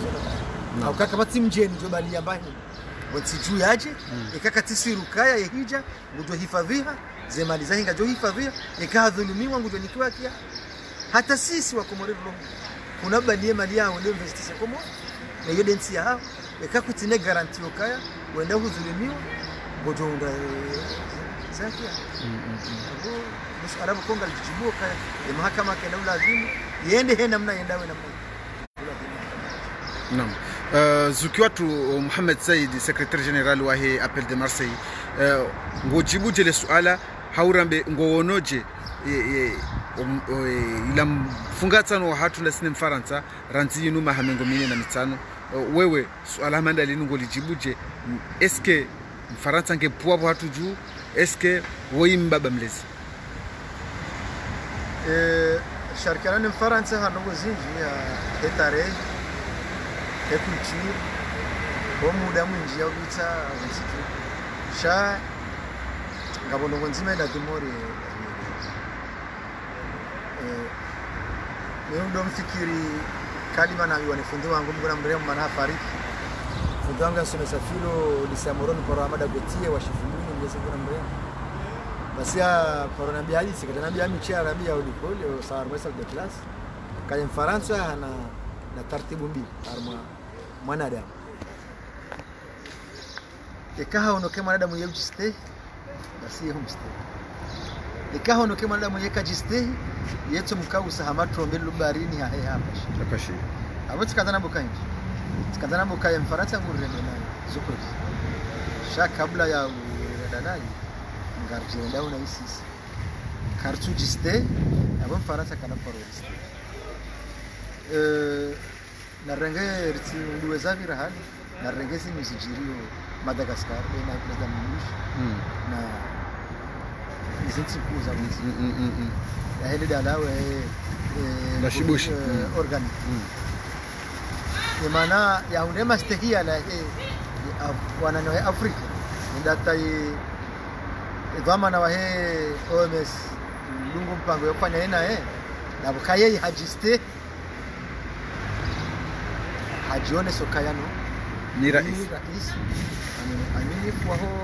au kaka bati mjeni jo bali ambaye wotiju yaje ikaka tisirukaya yehija ngujo hifadhiha zemali zahinga jo hifadhiha ikadhulumiwa ngujo nikiwa kia hata sisi wa Komoro kuna bali mali yao ndio investition Komoro na hiyo densi yao ikakutine garanti okaya wenda hudhulumiwa ngujo unda zakia mش arabu konga lijibu kaya ya mahakama kana lazima yende hena mna yendawe namna. Naam. Zukiwa tu Mohamed Said secrétaire général wa he Appel de Marseille ngojibu jele suala haurambe ngowonoje ila mfungatsano wa hatu ndasine mfaransa ranzi yinu mahamengo 405 wewe suala manda linu ngolijibuje eske mfaransa ngepuwa watu juu eske woimbaba mlezi شاركنا فرنسا هنوغو زينجي هتاري هكولتور ومودا mwinji ya vita msitu sha ngabonongo nzima ila timori ndo mfikiri kalima na wanafunzi wangu mbona mremo mana fariki fundi wangu asomesa filo lisamoroni kwa Ramada Gotie wa Shifumuni ngeze mbona mremo basi ya paronambia hadi sikatambia michia Arabia ulikole sawa mwesa de class kaya Mfaransa na taratibu mbili arma mwanadamu ikaha unoke mwanadamu yejiste basi homeste ikaha unoke mwanadamu yekajiste yeto mkau sahamatu mbele lubarini hapa shi aboti kadana bukainji sikadana bukaya Mfaransa ngurende nayo zukuri sha kabla ya uredanaji ngarjira dawo na isisi kartu jiste abon Faransa kana paroliste na renge rti duwe zavira hali na renge si misijirio Madagascar na president Munich na izinti kuza wizi ya hele dalawe na shibushi organic yemana ya unema stehia la wanano ya Afrika ndata Edwama wa he OMS lungu mpango yofanya yena na bukaye hajiste hajione sokayano ni rais amini kwa ho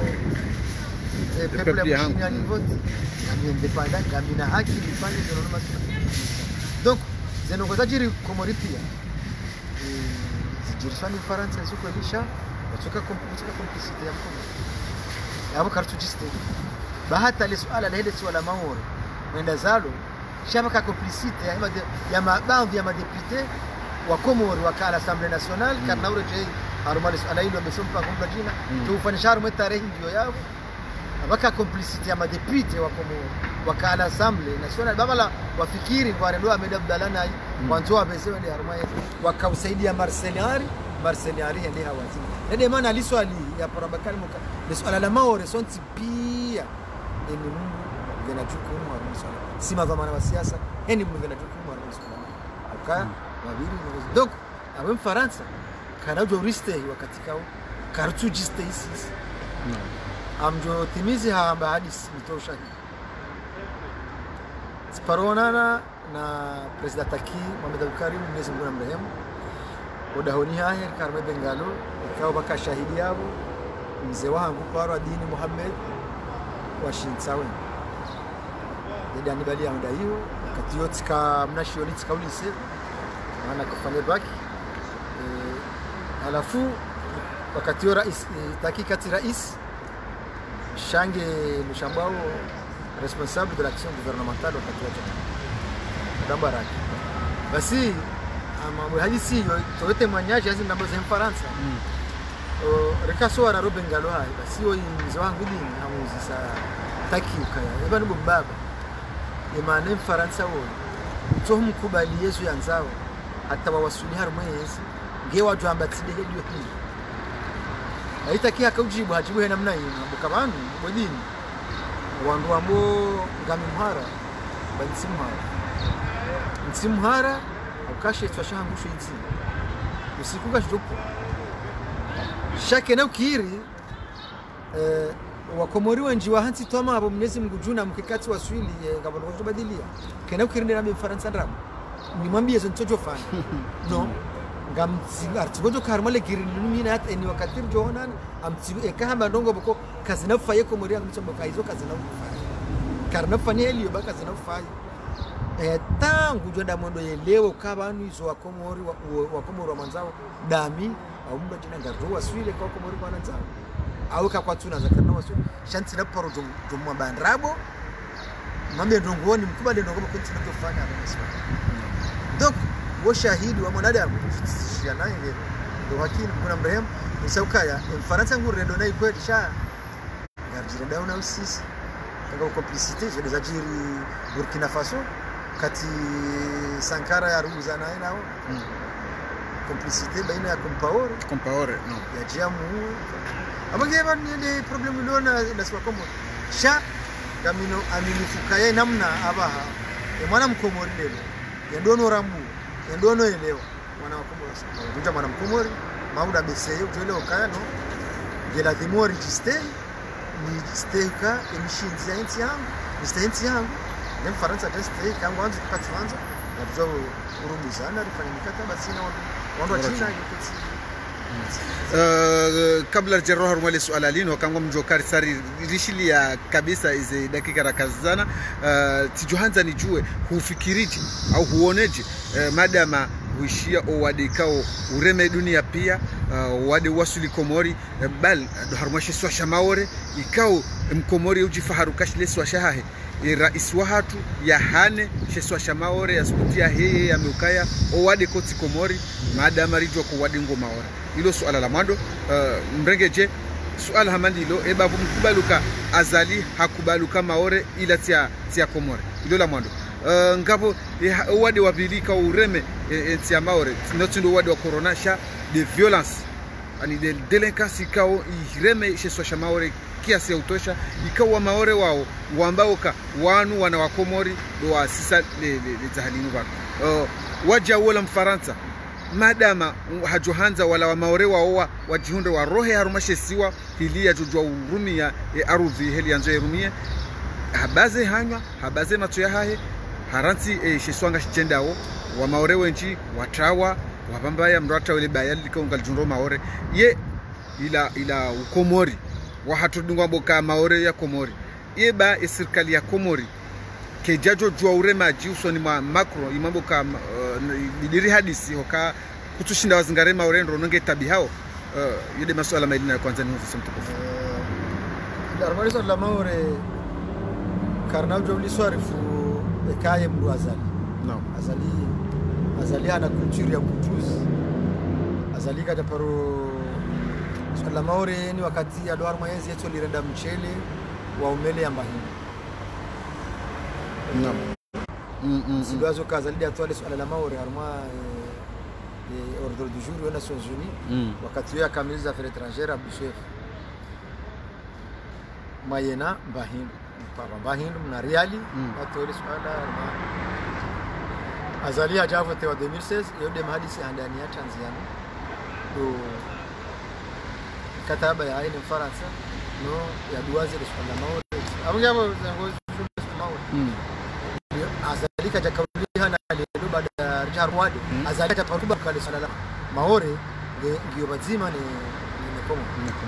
peple mshini ni vote na independent gamina haki nifanye zinono masuna donc zenogozajiri Komori pia zijiriswani Faransa zuko lisha watoka complicité ya Komori abo kartu jiste bahata le suala la hele suala maoro mwenda zalo shabaka complicité ya mabandi ya madepute wa Komoro wa kala Assemblée nationale kana ureje haruma le suala hilo wamesompa kwa jina tufanisha harume tarehe ndio yao abaka complicité ya madepute wa Komoro wa kala Assemblée nationale babala wafikiri kwa ndio amedabdalana mwanzo wamesema ni haruma wakausaidia Marseillari ndi hawazi ndio maana liswali ya parabakali muka liswala la maore sonti pia ni Mungu ngena jukumu wa msala si madhamana wa siasa ni Mungu ngena jukumu wa msala aka wabiri donc abo Faransa kana juriste wakati kao kartu jiste isis amjo timizi hamba hadis mitosha sparonana na president Taki Mohamed Abdulkarim Mwenyezi Mungu amrehemu odahoni haya karme Bengalo ikao baka shahidi yao mzee wangu kwa dini Muhammad wa Shinsawe ndio anibali ya muda hiyo wakati yote ka mnashioni tikaulise maana kufanya baki alafu wakati yo rais Taki kati rais Shange Mshambao responsable de l'action gouvernementale wakati wa Dambaraki basi ama hadisi yote mwanyaji hizi namba za Faransa rekaso ara Bengalo hai basi yo mzee wangu dini amuzisa Taki ukaya eba nubo baba imane Faransa wao tomu kubali Yesu yanzao hata wawasuli harumwezi ngewa jwamba tside hiyo hii aitaki akaujibu hajibu hena namna hiyo bukabandu bodini wandu ambo ngami mhara bansimhara ukashe twashangusho itsi usikuka jopo shake na ukiri wa Komori wenji wa hansi toma abo Mwenyezi Mungu juna mkikati wa swili ngabano kujibadilia kena ukiri ndira Faransa ndram nimwambie zontojo fana no artigojo karmale girilumina at eni wakatir johonan amtibu ekahamba ndongo boko kazina faye ko muri amtsombo kaizo kazina faye karna fani eliyo baka kazina faye tangu jonda mondo yelewo kabanu izo wakomori wakomori wa manzao dami au mdo jina ngardo waswile kwa komori kwa nanzao au ka kwatuna zakarna wasu shanti na paro jomwa bandrabo mambe ndongoni mkuba ndongo bako tinatofanya amesema donc wo shahidi wa mwanadamu kufutisha naye ndio wakini kuna mrehemu usaukaya Mfaransa ngurendo naye kweli sha garjira dauna usisi kwa complicité je des ajiri Burkina Faso kati Sankara ya ruza naye nao complicité baina ya Compaoré no ya jamu abangeba ni problem lona na swa komo sha kamino aminifukaye namna abaha mwana mkomori lelo yandono rambu yandono elewa mwana wakomori sana kuja mwana mkomori mauda beseye utelewa kaya no gela demo register ni steka emishinzi ya nchi yangu ni Mfaransa teste kangu anza kupatiwanza na urumuzana rifanya mikataba sina wando wa China yuketi kabla jarroha rumale suala lino kangwa mjokari sari rishilia kabisa ize dakika rakazana tijohanza nijue hufikiriji au huoneji madama huishia owadikao ureme dunia pia wade wasuli komori bal harmashe swasha maore ikao mkomori ujifaharukash le swasha hahe rais wahatu ya hane sheswa shamaore ya skutia heye ya meukaya owade koti komori madama rijwa kuwadi ngoma ora ilo suala la mwando mrengeje suala hamandi ilo ebabu mkubaluka azali hakubaluka maore ila tia komori ilo la mwando ngapo owade wabilika ureme tia maore notundo wade wa coronasha de violence ani de delinquance kao ireme sheswa shamaore kiasi ya utosha ikawa maore wao wambao wanu wana wakomori do asisa le tahalinu bako waja wala Mfaransa madama hajohanza wala wa maore wao wajihunde wa rohe harumashe siwa hili ya jujwa urumia arudhi heli yanzo erumie habaze hanywa habaze matuya hahe haranti sheswanga shichendao wa maore wenchi watawa wapambaya mrata wale bayali likaunga junro maore ye ila ukomori wahatudungwa boka maore ya komori eba serikali ya komori kejajo jua urema jiuso ni makro imambo ka bidiri hadisi hoka kutushinda wazingare maore ndo nonge tabi hao yede masuala mailina ya kwanza ni hufu mtukufu darmaliso la maore karnao jowli swarifu ekaye mdu azali no azali ana kulturi ya kutuzi azali kaja paro swala maore ni wakati ya doar mwezi yetu lirenda mchele wa umele ya mahindi sidoazo kaza lidi atwale swala la maore arma ordre du jour aux Nations Unies wakati ya kamiliza affaires étrangères abishef mayena bahindu na reali atwale swala arma azali ajavote wa 2016 yode mahadisi andani ya Tanzania do kataba ya aina Mfaransa no ya duaze de swala maore abungabo zango maore azali kaja kauli hana lelo baada jarwadi azali kaja paruba kale swala maore ndio bazima ni komo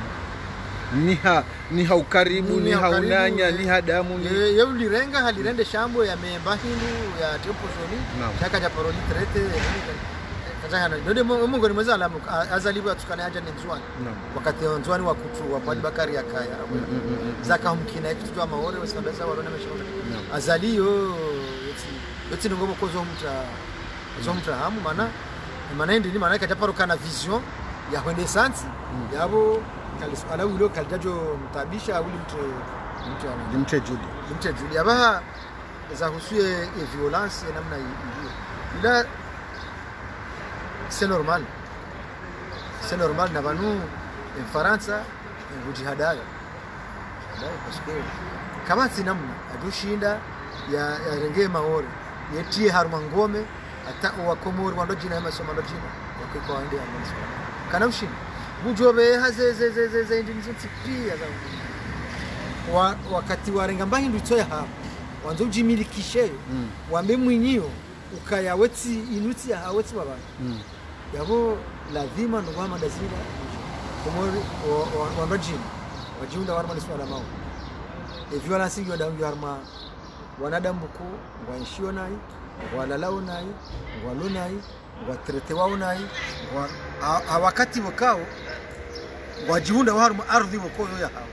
niha ukaribu niha unanya niha damu yuli renga halirende shambo ya memba hindu ya tepozoni kaka ja paroli trete kajana ndio mungu ni mweza alamu azali batukana aja ni nzwani wakati nzwani wa kutu wa pali bakari ya kaya zaka mkina kitu maore wasabeza warona meshauri azali yo yoti ngobo kozo mta hamu maana ndi maana kaja paro kana vision ya renaissance yabo kalisala ulo kaljajo mtabisha uli mte Juli aba za husuye violence namna hiyo ila c'est normal na banu Mfaransa ngujihadaya parce que kama sinamna adushinda ya renge maore yetie haruma ngome ata wa komori wando jina ya masoma ndo jina kwa ende ya mwanzo kana ushinda bujobe hazeze indinizo tipia za wakati warenga mbahindu itoya hapo wanzo ujimilikishe wambe mwinyio ukaya weti inuti ya haweti baba yabo lazima ndo kama dazira komori wanajini wajiunda warma ni swala mao hivyo la singi wadambi warma wanadamu ko wanshiwa nai walalao nai walunai watrete wao nai wakati wakao wajiunda warma ardhi wako ya hao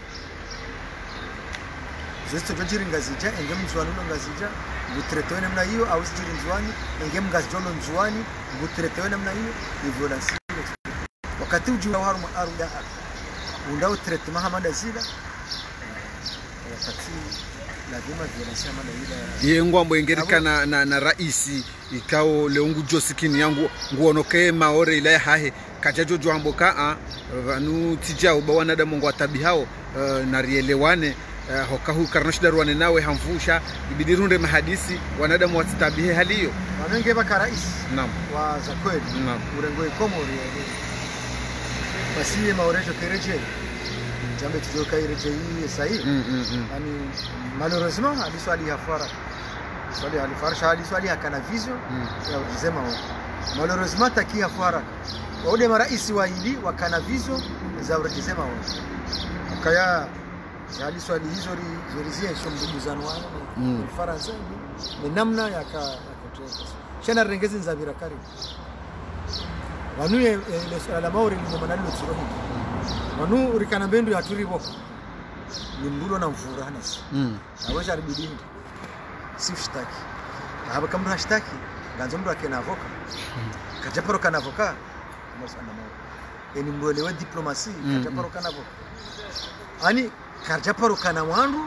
zesto jiri ngazija engem nzwani ngazija ngutrete namna hiyo au sijiri nzwani engem ngazijono nzwani ngutrete namna hiyo hivyo la singi wakati ujiunda warma ardhi ya undao trete mahamada zila wakati lazima violence mada ile ye ngwambo ingerika na raisi ikao leungu josikini yangu nguonoke maore ile hahe kajajo jwambo ka vanu tijao bawana da mungu atabi hao na rielewane hokahu karnashdarwane nawe hamfusha ibidirunde mahadisi wanadamu watitabihe hali hiyo wanenge baka rais naam wa za kweli naam urengoe komori basi maorejo kereje jambe tujoka ireje hii sahihi yani malheureusement hadisu ali hafara swali alifarsha hadisu ali hakana vision ya kusema malheureusement taki hafara wale marais wa hili wakana vision za kusema wao kaya hali swali hizo zilizia shomdubuzano wao Faransa ni namna ya kutoka shana rengezi za birakari wanuye ile swala maori ni manalo tsirohi wanu urikana bendu ya turibo ni mbulo na mfura hanasi awesha aribidindi sifshtaki haba kama hashtaki ganzo mdu akena avoka kajaparo kana avoka mosana mo eni mbolewe diplomasi kajaparo kana avoka ani kajaparo kana wandu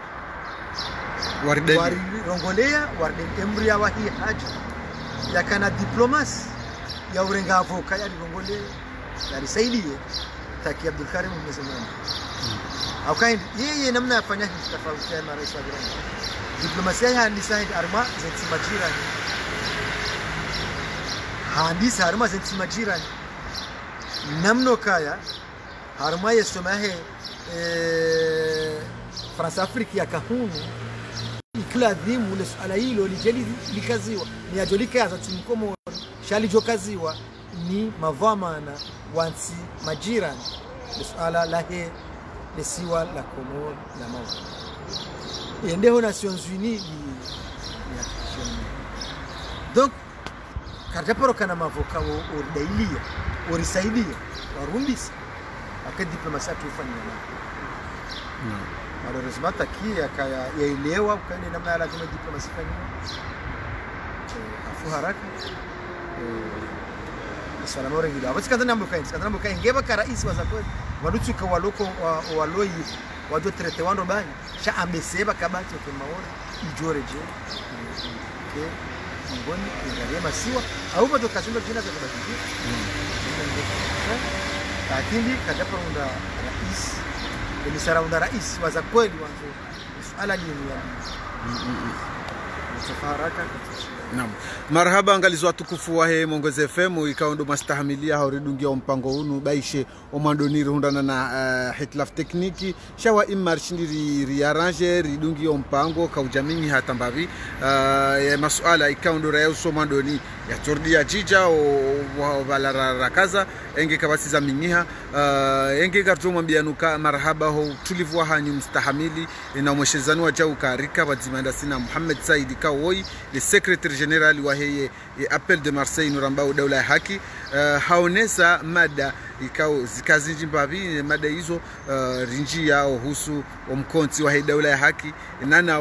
wari rongolea warden emria wa hii haja ya kana diplomasi ya urenga avoka ya rongolea ya risaidie taki Abdul Karim mmesemana au kaindi yeye namna yafanya hivi tofauti na rais wa Iran diplomasia ya handisa arma zeti majirani handisa arma zeti majirani namno kaya arma yesomahe France Afrika ya kahunu ikladhimu le swala hilo lijeli likaziwa ni ajolika za timkomo shali jokaziwa ni mavamana wansi majirani swala lahe lesiwa la Komoro la Mawa endeho Nations Unies ya donc karjaporo kana mavoka ordailia orisaidia warumbisa aka diplomasia tufanya na malheureusement taki yaelewa ukani namna ya lazima diplomasia fanya afu haraka swala mora ngilo abati kadana mbuka ngeba ka rais wa zakoni wadutuka waloko waloi wado trete wando bani sha ameseba kabati kwa maora ijoreje ke ngoni ndio masiwa au bado kashindo jina za kabati lakini kajapa unda rais ni saraunda rais wa zakoni wanzo swala ni mtafaraka naam marhaba angalizwa tukufu wa he Mongoze FM ikaondo mastahamilia hauridungia mpango hunu baishe omandoniri hundana na hitlaf tekniki shawa imarshindiri riarrange ridungia mpango kaujamingi hatambavi ya masuala ikaondo rayo somandoni ya tordia jija o valara kaza enge kabasiza mingiha enge kartoma bianuka marhaba ho tulivu hanyu mstahamili na mweshezani wa jauka rika wadzimanda sina Muhammad Said Kawoi le secrétaire général wa heye appel de Marseille nurambao daula ya haki haonesa mada ikao zikazinji mbavi mada hizo rinji yao husu omkonti wa heye daula ya haki nana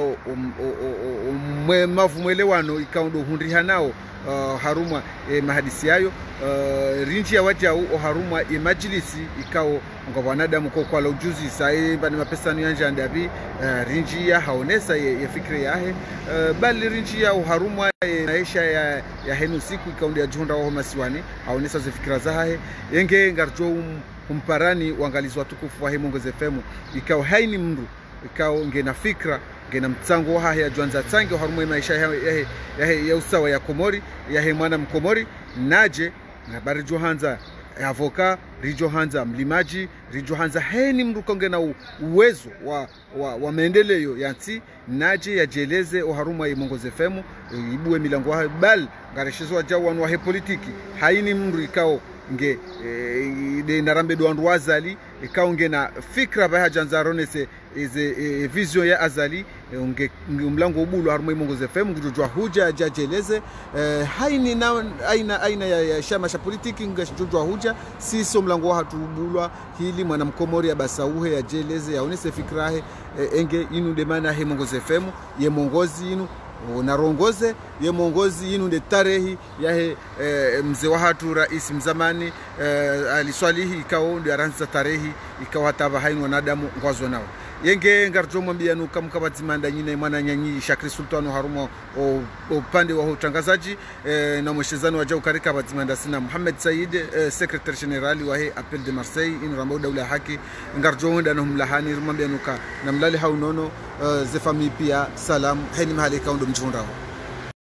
mwelewano ikao ndo hundriha nao haruma mahadisi yayo rinji ya wajau haruma majlisi ikao ngwanadamu kwa la ujuzi sai bani mapesa ni anja ndabi rinji ya haonesa ya fikri yahe bali rinji ya haruma maisha ya henu siku ikao ya juhunda wa masiwani haonesa za fikra zahe yenge ngarjo umparani wangalizwa tukufu wa Mongoze FM ikao haini mndu ikao ngena fikra ngena mtsango wa ya juanza tsangi haruma maisha ya usawa ya Komori ya mwana mkomori naje habari johanza avoka rijo hanza mlimaji rijo hanza heni mndu konge na uwezo wa maendeleo yansi naje yajeleze oharuma imongoze femu ibue milango wa bal ngareshezo wajawanu wa he politiki haini mndu ikao nge de narambe do andu azali ikao nge na fikra ba hajanza ronese ize vision ya azali nge mlango ubulu haruma imongoze femu ngujwa huja ajeleze haini na aina ya shama sha politiki ngajwa huja siso mlango hatubulwa hili mwana mkomori ya basauhe ya jeleze yaonese fikrahe enge inu demana he mongoze femu ye mongozi inu unarongoze ye mongozi inu nde tarehi yahe mzee wa hatu rais mzamani aliswalihi ikao ndio aranza tarehi ikawa taba hainu wanadamu ngwazo nao yenge ngarjo mwambia nuka mkabatimanda nyine mwana nyanyi Shakri Sultano Haruma upande wa utangazaji na mweshezano wajau karika batimanda sina Mohamed Said secretary general wa he Appel de Marseille inu rambau daula haki ngarjo wenda na mlahani mwambia nuka na mlali haunono ze family pia salam heni mahali kaundo mchundao